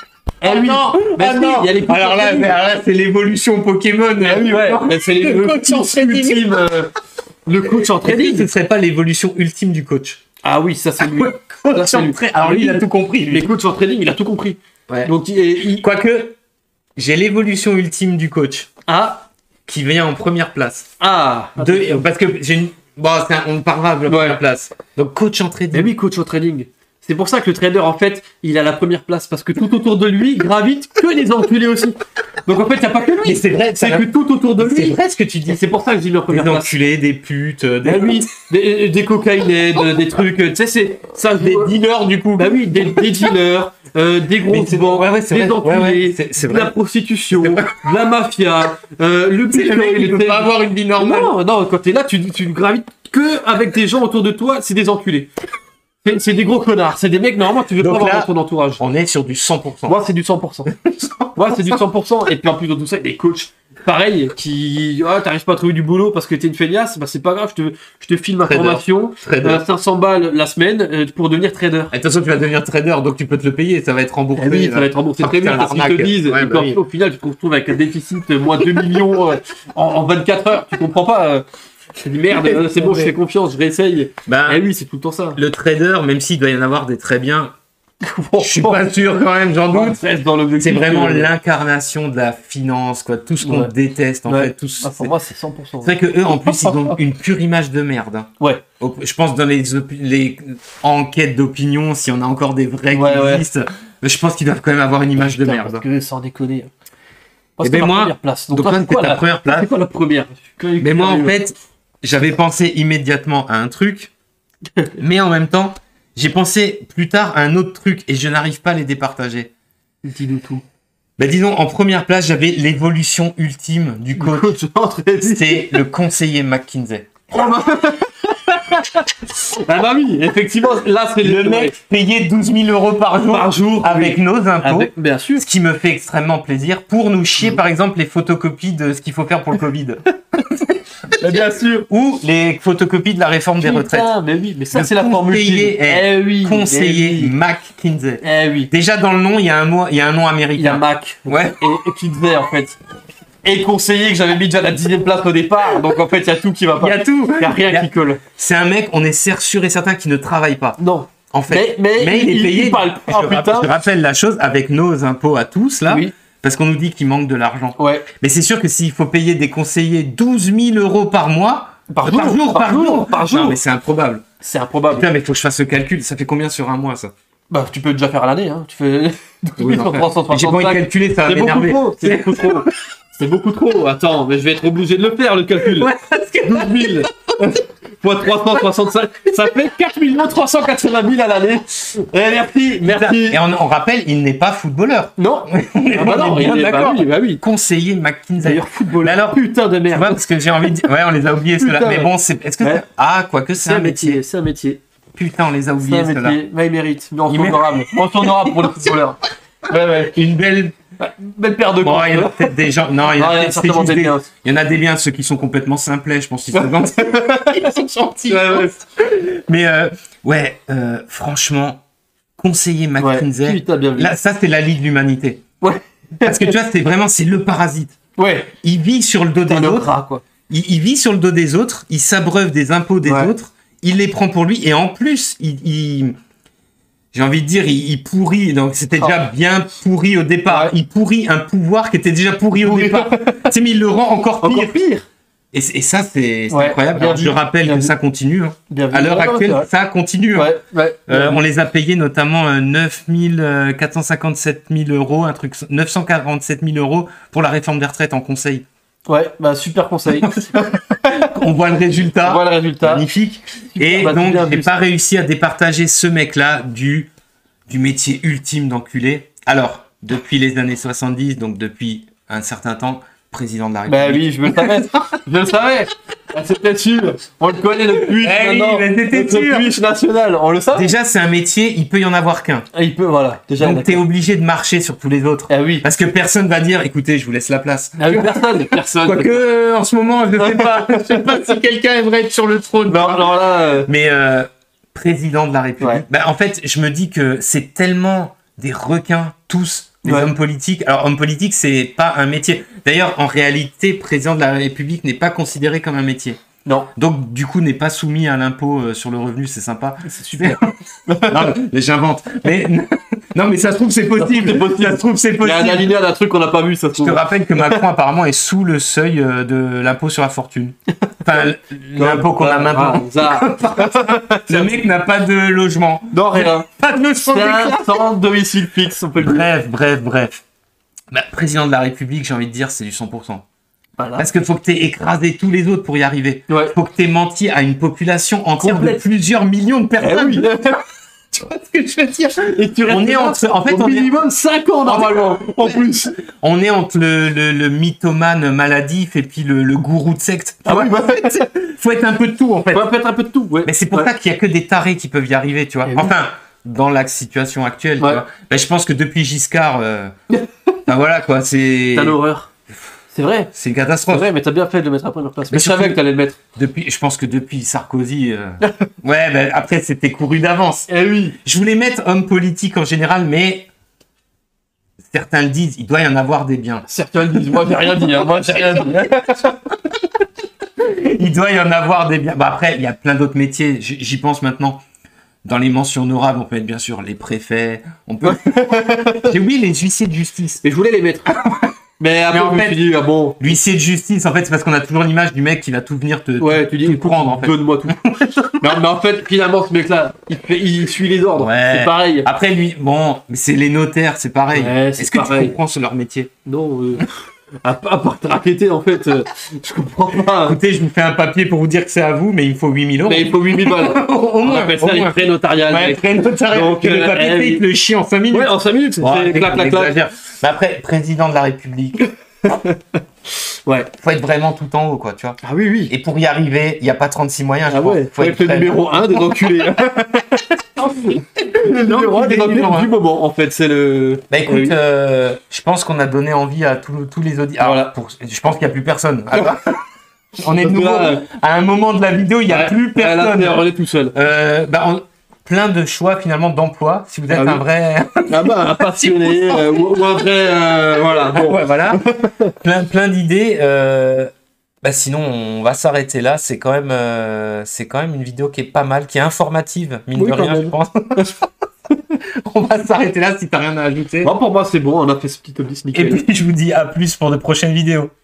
Non, il y a les coachs alors là, c'est l'évolution Pokémon. Ah oui, ouais. C'est le coach en trading. Le coach en trading. Ce serait pas l'évolution ultime du coach? Ah oui, ça c'est lui. Alors lui, il a tout compris. Les coachs en trading, il a tout compris. Ouais. Donc, quoique, j'ai l'évolution ultime du coach. Ah. Qui vient en première place. Ah. Parce que j'ai on parlera de la première place. Donc coach en trading. Mais oui, coach en trading. C'est pour ça que le trader, en fait, il a la première place. Parce que tout autour de lui gravitent que les enculés aussi. Donc en fait, il n'y a pas que lui. Mais c'est vrai. C'est que tout autour de lui. C'est vrai ce que tu dis. C'est pour ça que j'ai mis en première place. Des enculés, des putes. Des cocaïnés, des trucs. Tu sais, c'est ça. Des dealers, du coup. Bah oui, des dealers. Des grosses banques, des enculés, de la prostitution, de la mafia, le bitcoin. Il ne peut pas avoir une vie normale. Non, quand t'es là, tu gravites que avec des gens autour de toi, c'est des enculés. C'est des gros connards, c'est des mecs, normalement, tu veux pas avoir dans ton entourage. On est sur du 100%. Moi, c'est du 100%. Moi, c'est du 100%. Et puis, en plus de tout ça, des coachs, pareil, qui, t'arrives pas à trouver du boulot parce que t'es une feignasse, bah, c'est pas grave, je te file ma formation, 500 balles la semaine, pour devenir trader. Et de toute façon, tu vas devenir trader, donc tu peux te le payer, ça va être remboursé. Oui, ça va être remboursé très vite, parce qu'ils te disent, au final, tu te retrouves avec un déficit, moins 2 millions, en 24 heures, tu comprends pas, je dis merde, c'est bon, je fais confiance, je réessaye. Oui, c'est tout le temps ça. Le trader, même s'il doit y en avoir des très bien, Je suis pas sûr quand même, j'en doute. C'est vraiment l'incarnation de la finance, quoi. Tout ce qu'on déteste, en fait. Pour moi, c'est 100%. C'est vrai que eux, en plus, ils ont une pure image de merde. Hein. Ouais. Je pense dans les enquêtes d'opinion, s'il y en a encore des vrais qui existent, je pense qu'ils doivent quand même avoir une image de merde. Parce que sans déconner. Et ben moi, donc toi, c'était ta première place. C'est quoi la première? Mais moi, en fait, j'avais pensé immédiatement à un truc, mais en même temps, j'ai pensé plus tard à un autre truc et je n'arrive pas à les départager. Dis-nous tout. Ben disons, en première place, j'avais l'évolution ultime du coach. C'est le conseiller McKinsey. Ah bah oui, effectivement, là c'est le mec payé 12 000 euros par jour avec nos impôts, bien sûr. Ce qui me fait extrêmement plaisir pour nous chier par exemple les photocopies de ce qu'il faut faire pour le Covid. Bien sûr. Ou les photocopies de la réforme des retraites. Mais oui, mais ça c'est la formule. Conseiller McKinsey. Oui. Déjà dans le nom, il y a un nom américain. Il y a Mac. Ouais. Et Kinsey en fait. Et conseiller que j'avais mis déjà à la 10e place au départ, donc en fait il y a tout qui va pas. Il y a tout. Il y a rien qui colle. C'est un mec, on est sûr et certain qu'il ne travaille pas. Non. En fait. Mais il est payé. Je rappelle la chose avec nos impôts à tous là. Oui. Parce qu'on nous dit qu'il manque de l'argent. Ouais. Mais c'est sûr que s'il faut payer des conseillers 12 000 euros par mois, par jour. Non, mais c'est improbable. C'est improbable. Putain, mais il faut que je fasse le calcul. Ça fait combien sur un mois, ça? Bah, tu peux déjà faire à l'année, hein. Tu fais 12 000 sur 365. J'ai pas envie de calculer, ça va m'énerver. C'est beaucoup trop. C'est beaucoup trop. Attends, mais je vais être obligé de le faire, le calcul. Ouais, parce que 12 000 fois 365, ça fait 4 380 000 à l'année. Et merci. Et on rappelle, il n'est pas footballeur. Non. Non, il est d'accord. Bah oui. Conseiller McKinsey. D'ailleurs, footballeur. Alors, putain de merde. Parce que j'ai envie de dire, ouais, on les a oubliés ceux-là. Mais bon, est-ce que quoique c'est un métier. C'est un métier. Putain, on les a oubliés ceux-là. Mais il mérite. Mention honorable pour le footballeur. Ouais. Une belle paire de il y en a peut-être des gens. Non, il y en a des liens, ceux qui sont complètement simplets, je pense qu'ils sont gentils. Ils sont gentils. Mais franchement, conseiller McKinsey, là, ça c'est la Ligue de l'Humanité. Ouais. Parce que tu vois, c'est le parasite. Ouais. Il vit sur le dos des autres. Quoi. Il vit sur le dos des autres, il s'abreuve des impôts des autres, il les prend pour lui et en plus, j'ai envie de dire, il pourrit, donc c'était déjà bien pourri au départ. Il pourrit un pouvoir qui était déjà pourri au départ. Mais il le rend encore pire. Et ça, c'est incroyable. Alors, je rappelle que ça continue. Hein. À l'heure actuelle, ça continue. Hein. On les a payés notamment 9 457 000 euros, 947 000 euros pour la réforme des retraites en conseil. Ouais, super conseil. On voit le résultat. Magnifique. Et donc, j'ai pas réussi à départager ce mec-là du métier ultime d'enculé. Alors, depuis les années 70, donc depuis un certain temps, président de la République. Bah oui, je le savais. C'était sûr. On le connaît depuis maintenant. Le Twitch national, on le sait. Déjà, c'est un métier, il peut y en avoir qu'un. Il peut, voilà. Déjà, donc, t'es obligé de marcher sur tous les autres. Ah oui. Parce que personne va dire, écoutez, je vous laisse la place. Ah oui, personne. Quoique, en ce moment, je sais pas si quelqu'un aimerait être sur le trône. Non, là. Mais, président de la République. Bah, en fait, je me dis que c'est tellement des requins, tous. Les hommes politiques. Alors, homme politique, c'est pas un métier. D'ailleurs, en réalité, président de la République n'est pas considéré comme un métier. Non. Donc, du coup, n'est pas soumis à l'impôt sur le revenu. C'est sympa. C'est super. Non, mais j'invente. Mais non, mais ça se trouve, c'est possible. Ça se trouve, c'est possible. Il y a un alinéa d'un truc qu'on n'a pas vu, ça se trouve. Je te rappelle que Macron, apparemment, est sous le seuil de l'impôt sur la fortune. Enfin, l'impôt qu'on a maintenant. Le mec n'a pas de logement. Non, rien. Pas de logement. Sans domicile fixe, on peut le dire. Bref. Bah, président de la République, j'ai envie de dire, c'est du 100%. Voilà. Parce qu'il faut que tu aies écrasé tous les autres pour y arriver. Ouais. Faut que tu aies menti à une population entière de plusieurs millions de personnes. Oui. Tu vois ce que je veux dire? Et tu on est entre, minimum 5 ans normalement, en plus. On est entre le mythomane maladif et puis le gourou de secte. Faut être un peu de tout en fait. Faut être un peu de tout, ouais. Mais c'est pour ça qu'il y a que des tarés qui peuvent y arriver, tu vois. Enfin, dans la situation actuelle, tu vois. Ben, je pense que depuis Giscard, ben voilà quoi, c'est... T'as l'horreur. C'est vrai. C'est une catastrophe. C'est vrai, mais t'as bien fait de le mettre à première place. Mais je savais que t'allais le mettre. Je pense que depuis Sarkozy... ouais, ben après, c'était couru d'avance. Eh oui. Je voulais mettre homme politique en général, mais... Certains le disent, il doit y en avoir des biens. Certains le disent, moi j'ai rien dit. Il doit y en avoir des biens. Bah après, il y a plein d'autres métiers, j'y pense maintenant. Dans les mentions honorables, on peut mettre bien sûr les préfets. On peut. J'ai oublié les huissiers de justice. Mais je voulais les mettre. Mais après, en fait, je me suis dit, ah bon. L'huissier de justice, en fait, c'est parce qu'on a toujours l'image du mec qui va tout venir te prendre, en fait. Donne-moi tout. mais en fait, finalement, ce mec-là, il suit les ordres. Ouais. C'est pareil. Après, lui, bon, c'est les notaires, c'est pareil. Ouais, Est-ce que tu comprends sur leur métier? Non, à part te raqueter, en fait, je comprends pas. Écoutez, je vous fais un papier pour vous dire que c'est à vous, mais il faut 8 000 €. Mais il faut 8 000 balles. Au moins. On appelle ça les frais notariales. Ouais, frais notariales. Donc, le papier, il te le chie en 5 minutes. Ouais, en 5 minutes. C'est clac. Mais après, président de la République. Ouais, faut être vraiment tout en haut, quoi, tu vois. Ah oui. Et pour y arriver, il n'y a pas 36 moyens, je pense. Faut être le numéro 1 des enculés. Le numéro 1 des enculés du moment, en fait, c'est le... Bah écoute, je pense qu'on a donné envie à tous les auditeurs. Voilà. Je pense qu'il n'y a plus personne. Alors, on est de nouveau à un moment de la vidéo, il n'y a plus personne. Là, on est tout seul. Plein de choix finalement d'emploi si vous êtes un vrai un passionné ou un vrai voilà bon. Ouais, voilà plein d'idées sinon on va s'arrêter là, c'est quand même une vidéo qui est pas mal, qui est informative mine de rien, je pense. On va s'arrêter là si t'as rien à ajouter. Bon, pour moi c'est bon, on a fait ce petit top 10 nickel. Et puis je vous dis à plus pour de prochaines vidéos.